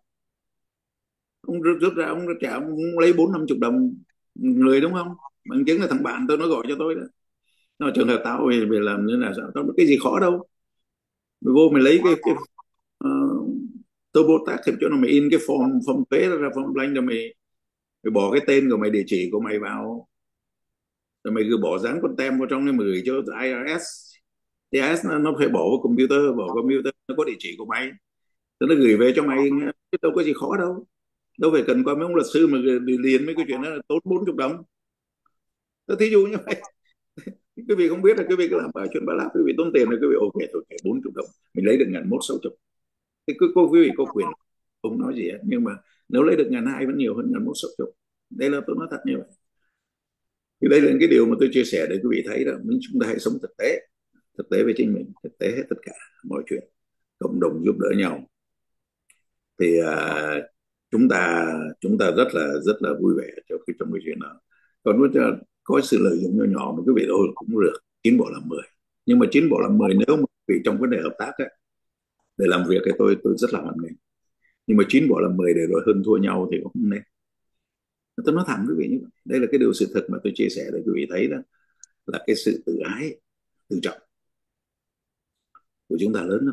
Ông rút ra ông trả, ông lấy 40-50 đồng người, đúng không? Bằng chứng là thằng bạn tôi nó gọi cho tôi đó, nó trường hợp tao về làm như là sao, tao có cái gì khó đâu, mày vô mày lấy cái uh, TurboTax thêm chỗ nào mày in cái form thuế ra, form blank rồi mày bỏ cái tên của mày, địa chỉ của mày vào, rồi mày cứ bỏ dán con tem vào trong cái, mày gửi cho IRS. IRS nó phải bỏ vào computer nó có địa chỉ của mày, rồi nó gửi về cho mày, chứ đâu có gì khó đâu. Đâu phải cần qua mấy ông luật sư mà liền mấy cái chuyện đó là tốn 40 đồng. Tôi thí dụ như vậy, quý vị không biết là quý vị cứ làm bài chuyện ba láp, quý vị tốn tiền rồi quý vị ok tôi kể 40 đồng mình lấy được 1.160. Thì quý vị có quyền không nói gì hết, nhưng mà nếu lấy được 1.200 vẫn nhiều hơn 1.160. Đây là tôi nói thật như vậy. Thì đây là cái điều mà tôi chia sẻ để quý vị thấy đó, chúng ta hãy sống thực tế với chính mình, thực tế hết tất cả mọi chuyện, cộng đồng giúp đỡ nhau, thì chúng ta rất là vui vẻ trong cái chuyện đó. Còn có sự lợi dụng nhỏ nhỏ mà quý vị thôi cũng được, 9 bỏ làm 10. Nhưng mà 9 bỏ làm 10 nếu mà quý vị trong vấn đề hợp tác ấy, để làm việc thì tôi rất là hoan nghênh, nhưng mà 9 bỏ làm 10 để rồi hơn thua nhau thì cũng không nên. Tôi nói thẳng quý vị như vậy, đây là cái điều sự thật mà tôi chia sẻ để quý vị thấy đó, là cái sự tự ái, tự trọng của chúng ta lớn lắm.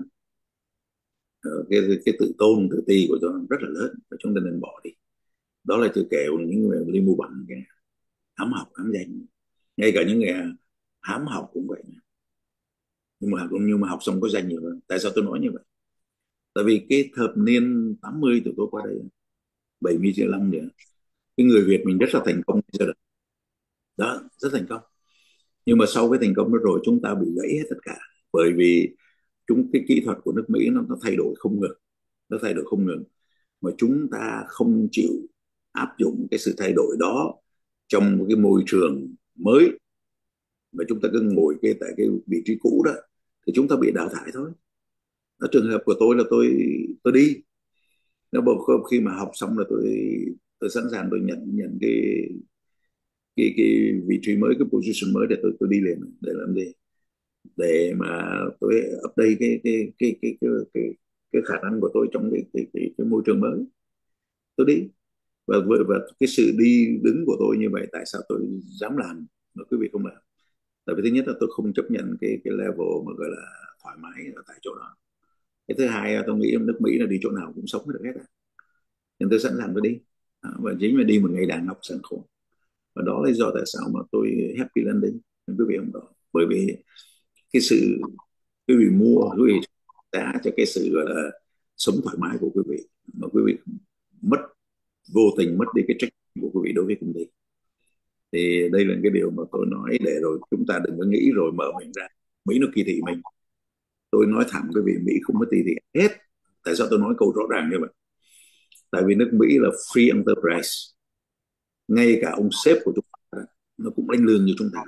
Cái tự tôn, tự ti của chúng ta rất là lớn, và chúng ta nên bỏ đi. Đó là chưa kể những người đi mua bằng, hám học hám danh, ngay cả những người hám học cũng vậy. Nhưng mà học xong có danh nhiều hơn. Tại sao tôi nói như vậy? Tại vì cái thập niên 80 tụi tôi qua đây, 75 nữa, cái người Việt mình rất là thành công giờ đó, rất thành công. Nhưng mà sau cái thành công đó rồi chúng ta bị gãy hết tất cả, bởi vì cái kỹ thuật của nước Mỹ nó thay đổi không ngừng, mà chúng ta không chịu áp dụng cái sự thay đổi đó trong một cái môi trường mới, mà chúng ta cứ ngồi tại cái vị trí cũ đó, thì chúng ta bị đào thải thôi. Đó, trường hợp của tôi là tôi đi, nếu khi mà học xong là tôi sẵn sàng, tôi nhận cái vị trí mới, cái position mới, để tôi đi liền. Để làm gì? Để mà tôi update cái khả năng của tôi trong cái môi trường mới, tôi đi. Và cái sự đi đứng của tôi như vậy, tại sao tôi dám làm mà quý vị không làm? Tại vì thứ nhất là tôi không chấp nhận cái level mà gọi là thoải mái ở tại chỗ đó. Cái thứ hai là tôi nghĩ nước Mỹ là đi chỗ nào cũng sống được hết, nên tôi sẵn sàng tôi đi. Và chính là đi một ngày đàn học sẵn khổ. Và đó là lý do tại sao mà tôi happy landing, quý vị không đó. Bởi vì cái sự quý vị mua, quý vị trả cho cái sự gọi là sống thoải mái của quý vị, mà quý vị vô tình mất đi cái trách nhiệm của quý vị đối với công ty. Thì đây là cái điều mà tôi nói, để rồi chúng ta đừng có nghĩ rồi mở mình ra Mỹ nó kỳ thị mình. Tôi nói thẳng quý vị, Mỹ không có kỳ thị hết. Tại sao tôi nói câu rõ ràng như vậy? Tại vì nước Mỹ là free enterprise, ngay cả ông sếp của chúng ta nó cũng lãnh lương như chúng ta,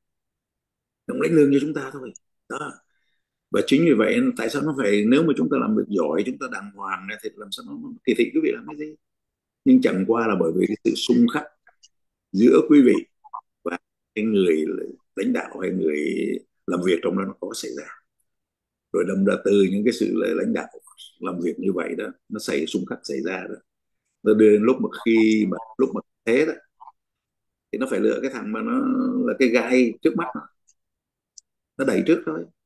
thôi đó. Và chính vì vậy tại sao nó phải, nếu mà chúng ta làm việc giỏi, chúng ta đàng hoàng thì làm sao nó kỳ thị quý vị làm cái gì? Nhưng chẳng qua là bởi vì cái sự xung khắc giữa quý vị và cái người lãnh đạo hay người làm việc trong đó nó có xảy ra, rồi đâm ra từ những cái sự lãnh đạo làm việc như vậy đó, nó xung khắc xảy ra đó, nó đưa đến lúc mà thế đó, thì nó phải lựa cái thằng mà nó là cái gai trước mắt, nó đẩy trước thôi.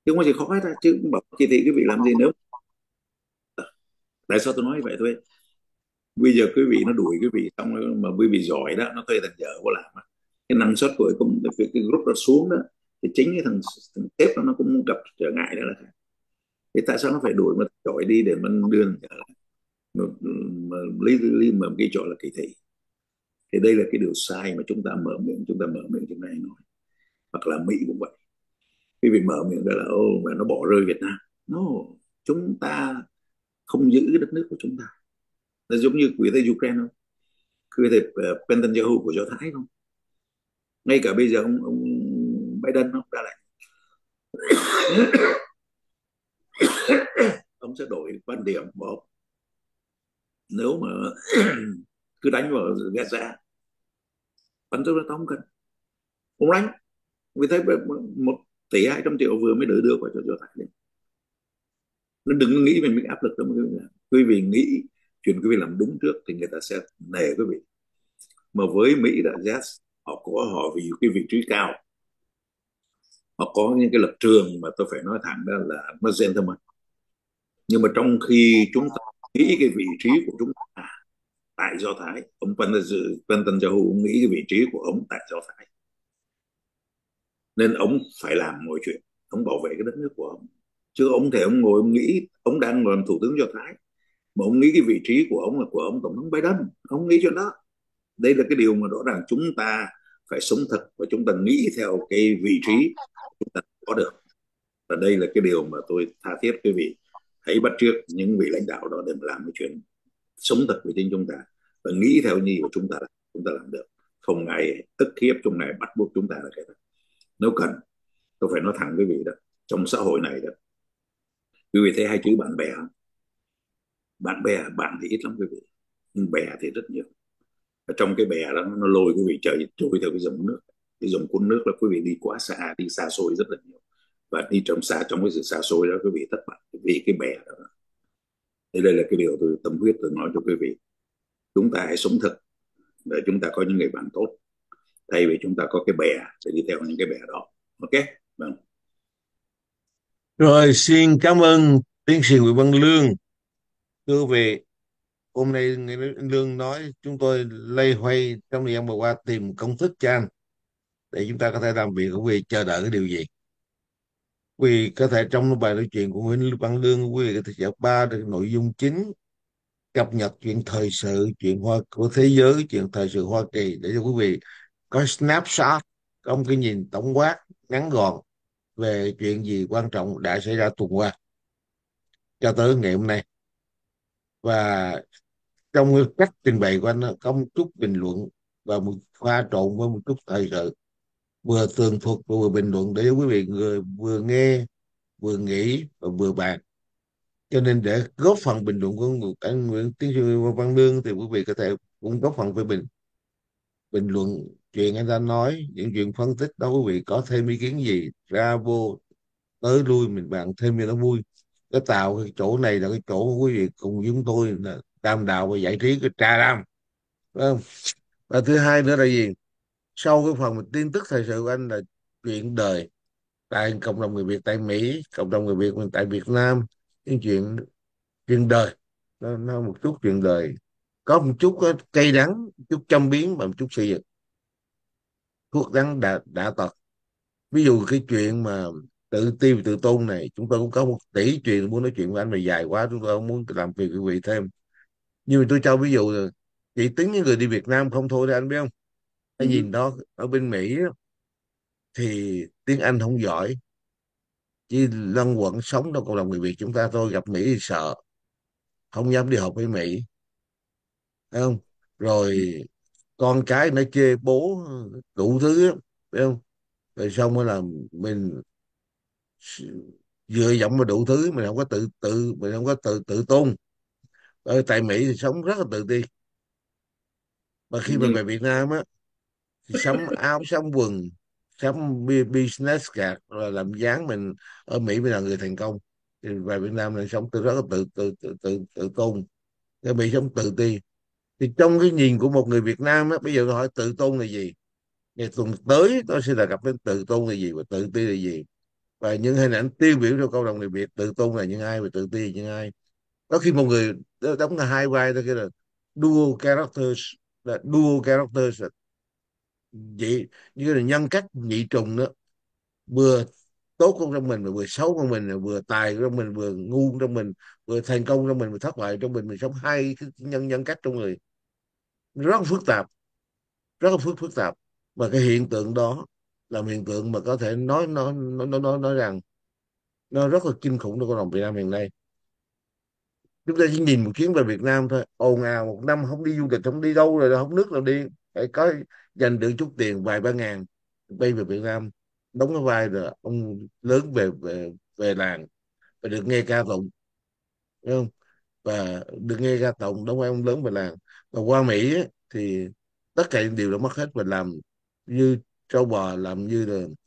chứ không có gì khó hết á. Chứ bảo kỳ thị quý vị làm gì nếu, tại sao tôi nói vậy thôi, bây giờ quý vị nó đuổi quý vị xong rồi mà quý vị giỏi đó nó thuê thằng vợ của làm á. Cái năng suất của cái group nó xuống đó, thì chính cái thằng sếp nó cũng gặp trở ngại đó là thế. Thì tại sao nó phải đuổi mà giỏi đi để mình đưa thằng vợ lại, mà, mà lý mà cái chỗ là kỳ thị. Thì đây là cái điều sai mà chúng ta hay nói. Hoặc là Mỹ cũng vậy, quý vị mở miệng ra là ô mà nó bỏ rơi Việt Nam. No, chúng ta không giữ cái đất nước của chúng ta. Nó giống như quý tây Ukraine không, quý tây Netanyahu của Do Thái không. Ngay cả bây giờ ông Biden ông đã lại ông sẽ đổi quan điểm của ông nếu mà cứ đánh vào Gaza, bắn tôi không cần ông đánh, vì thế 1,2 tỷ vừa mới đưa qua cho Do Thái đấy. Nó đừng nghĩ về những áp lực đó mà quý vị nghĩ chuyện quý vị làm đúng trước thì người ta sẽ nể quý vị. Mà với Mỹ đã yes, họ vì cái vị trí cao, họ có những cái lập trường mà tôi phải nói thẳng ra là nó gentleman. Nhưng mà trong khi chúng ta nghĩ cái vị trí của chúng ta tại Do Thái, ông Netanyahu nghĩ cái vị trí của ông tại Do Thái, nên ông phải làm mọi chuyện, ông bảo vệ cái đất nước của ông. Chứ ông thể ông ngồi ông nghĩ ông đang làm thủ tướng Do Thái mà ông nghĩ cái vị trí của ông là của ông tổng thống Biden, ông nghĩ chuyện đó. Đây là cái điều mà rõ ràng chúng ta phải sống thật và chúng ta nghĩ theo cái vị trí chúng ta có được. Và đây là cái điều mà tôi tha thiết quý vị hãy bắt chước những vị lãnh đạo đó để mà làm cái chuyện sống thật với chính chúng ta và nghĩ theo như của chúng ta làm được, không ai ức hiếp chúng này bắt buộc chúng ta là cái đó. Nếu cần tôi phải nói thẳng với vị đó, trong xã hội này đó quý vị thấy hai chữ bạn bè, bạn thì ít lắm quý vị, nhưng bè thì rất nhiều. Ở trong cái bè đó nó lôi quý vị trôi theo cái dòng nước, cái dòng cuốn nước là quý vị đi quá xa, đi xa xôi rất là nhiều, và đi trong cái sự xa xôi đó quý vị thất bại vì cái bè đó. Thì đây là cái điều tôi tâm huyết tôi nói cho quý vị, chúng ta hãy sống thật để chúng ta có những người bạn tốt thay vì chúng ta có cái bè để đi theo những cái bè đó. Ok, vâng. Rồi, xin cảm ơn tiến sĩ Nguyễn Văn Lương. Thưa quý vị, hôm nay Nguyễn Lương nói chúng tôi loay hoay trong thời gian vừa qua tìm công thức cho anh để chúng ta có thể làm việc của quý vị chờ đợi cái điều gì. Quý vị có thể trong bài nói chuyện của Nguyễn Văn Lương, quý vị có thể dọc ba được nội dung chính, cập nhật chuyện thời sự, chuyện của thế giới, chuyện thời sự Hoa Kỳ để cho quý vị có snapshot, có một cái nhìn tổng quát ngắn gọn về chuyện gì quan trọng đã xảy ra tuần qua cho tới ngày hôm nay. Và trong cái cách trình bày của anh có một chút bình luận và một pha trộn với một chút thời sự, vừa tường thuật và vừa bình luận để quý vị người vừa nghe vừa nghĩ và vừa bàn. Cho nên để góp phần bình luận của anh Nguyễn Tiến sĩ Văn Lương thì quý vị có thể cũng góp phần với bình luận chuyện anh ta nói, những chuyện phân tích đó, quý vị có thêm ý kiến gì ra vô tới lui mình bàn thêm cho nó vui, cái tạo cái chỗ này là cái chỗ quý vị cùng với chúng tôi là đàm đạo và giải trí cái trà đàm, phải không? Và thứ hai nữa là gì, sau cái phần tin tức thời sự của anh là chuyện đời tại cộng đồng người Việt tại Mỹ, cộng đồng người Việt mình tại Việt Nam, những chuyện chuyện đời, nó một chút chuyện đời, có một chút cay đắng, một chút châm biếm và một chút xây dựng, thuốc đắng đã tật. Ví dụ cái chuyện mà tự ti và tự tôn này, chúng tôi cũng có 1 tỷ chuyện muốn nói chuyện với anh mà dài quá, chúng tôi không muốn làm việc quý vị thêm. Nhưng mà tôi cho ví dụ là chỉ tính những người đi Việt Nam không thôi đấy, anh biết không? Anh nhìn đó ở bên Mỹ á, thì tiếng Anh không giỏi, chỉ lân quẩn sống trong cộng đồng người Việt chúng ta thôi, gặp Mỹ thì sợ, không dám đi học với Mỹ, thấy không? Rồi con cái nó chê bố đủ thứ á, phải không? Rồi xong rồi là mình vừa giọng mà đủ thứ, mình không có mình không có tự tôn. Ở tại Mỹ thì sống rất là tự ti, và khi mà Nhưng về Việt Nam á thì sắm áo sắm quần, sắm business card, rồi làm dáng mình ở Mỹ mới là người thành công. Thì về Việt Nam là sống rất là tự tôn, cái bị sống tự ti. Thì trong cái nhìn của một người Việt Nam á, bây giờ tôi hỏi tự tôn là gì? Ngày tuần tới tôi sẽ là gặp đến tự tôn là gì và tự ti là gì. và những hình ảnh tiêu biểu trong cộng đồng người Việt. Tự tôn là những ai và tự ti là những ai. Có khi một người đóng là hai vai thôi, kia là dual characters, là dual characters là vậy, như là nhân cách nhị trùng đó, vừa tốt trong mình mà vừa xấu trong mình, vừa tài trong mình vừa ngu trong mình, vừa thành công trong mình vừa thất bại trong mình sống hai cái nhân cách trong người, rất là phức tạp, rất là phức tạp. Và cái hiện tượng đó là một hiện tượng mà có thể nói rằng nó rất là kinh khủng trong cộng đồng Việt Nam hiện nay. Chúng ta chỉ nhìn một chuyến về Việt Nam thôi, ồn ào một năm không đi du lịch, không đi đâu, rồi không nước nào đi, phải có dành được chút tiền vài ba ngàn bay về Việt Nam, đóng cái vai là ông lớn về làng, và được nghe ca tụng, đúng không? Và được nghe ca tụng đóng vai ông lớn về làng. Và qua Mỹ á, thì tất cả những điều đã mất hết, và làm như trâu bò, làm như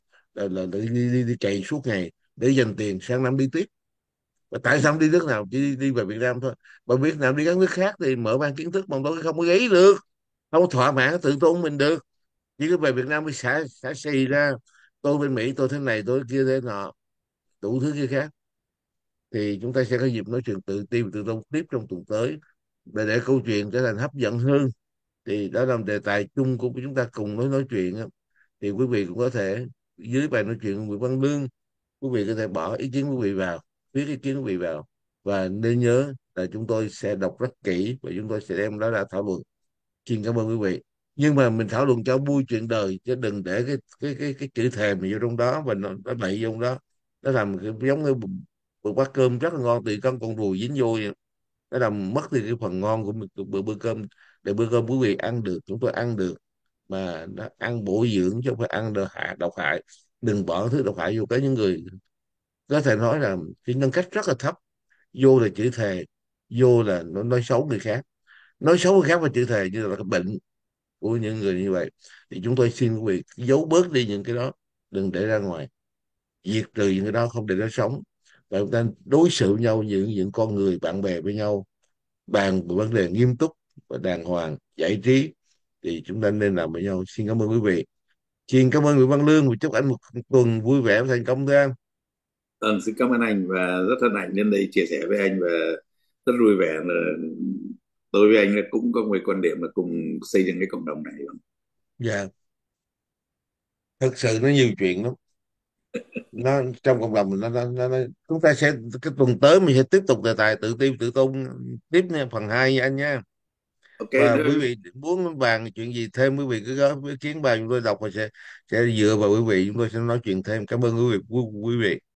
đi chạy suốt ngày để dành tiền sang năm đi tiếp. Và tại sao không đi nước nào, chỉ đi về Việt Nam thôi? Mà Việt Nam đi các nước khác thì mở mang kiến thức mà tôi không có gáy được, không có thỏa mãn tự tôn mình được. Chỉ có về Việt Nam mới xả xì ra, tôi bên Mỹ tôi thế này tôi kia thế nọ, đủ thứ kia khác. Thì chúng ta sẽ có dịp nói chuyện tự ti và tự tôn tiếp trong tuần tới, để câu chuyện trở thành hấp dẫn hơn. Thì đó là một đề tài chung của chúng ta cùng nói chuyện á. Thì quý vị cũng có thể dưới bài nói chuyện của Nguyễn Văn Lương, quý vị có thể bỏ ý kiến quý vị vào, viết ý kiến quý vị vào, và nên nhớ là chúng tôi sẽ đọc rất kỹ và chúng tôi sẽ đem đó ra thảo luận. Xin cảm ơn quý vị. Nhưng mà mình thảo luận cho vui chuyện đời, chứ đừng để cái chữ thề mình vô trong đó và nó đẩy vô trong đó. Nó làm cái giống như một bát cơm rất là ngon, từ con ruồi dính vô vậy. Nó làm mất đi cái phần ngon của bữa cơm. Để bữa cơm quý vị ăn được, chúng tôi ăn được, mà nó ăn bổ dưỡng chứ không phải ăn độc hại. Đừng bỏ thứ độc hại vô. Cái những người có thể nói là cái nhân cách rất là thấp, vô là chữ thề, vô là nó nói xấu người khác. Nói xấu người khác và chữ thề như là cái bệnh của những người như vậy. Thì chúng tôi xin quý vị giấu bớt đi những cái đó, đừng để ra ngoài, diệt trừ những cái đó, không để nó sống. Và chúng ta đối xử nhau như những con người bạn bè với nhau, bàn về vấn đề nghiêm túc và đàng hoàng, giải trí, thì chúng ta nên làm với nhau. Xin cảm ơn quý vị. Xin cảm ơn Nguyễn Văn Lương và chúc anh một tuần vui vẻ và thành công thưa anh. Xin cảm ơn anh và rất hân hạnh đến đây chia sẻ với anh, và rất vui vẻ là tôi với anh cũng có một quan điểm là cùng xây dựng cái cộng đồng này. Dạ, thực sự nó nhiều chuyện lắm. Nó trong cộng đồng mình chúng ta sẽ, cái tuần tới mình sẽ tiếp tục đề tài tự ti tự tôn tiếp nha, phần 2 nha anh nha. Ok, Và nếu quý vị muốn bàn chuyện gì thêm, quý vị cứ có ý kiến bài chúng tôi đọc và sẽ dựa vào quý vị, chúng tôi sẽ nói chuyện thêm. Cảm ơn quý vị.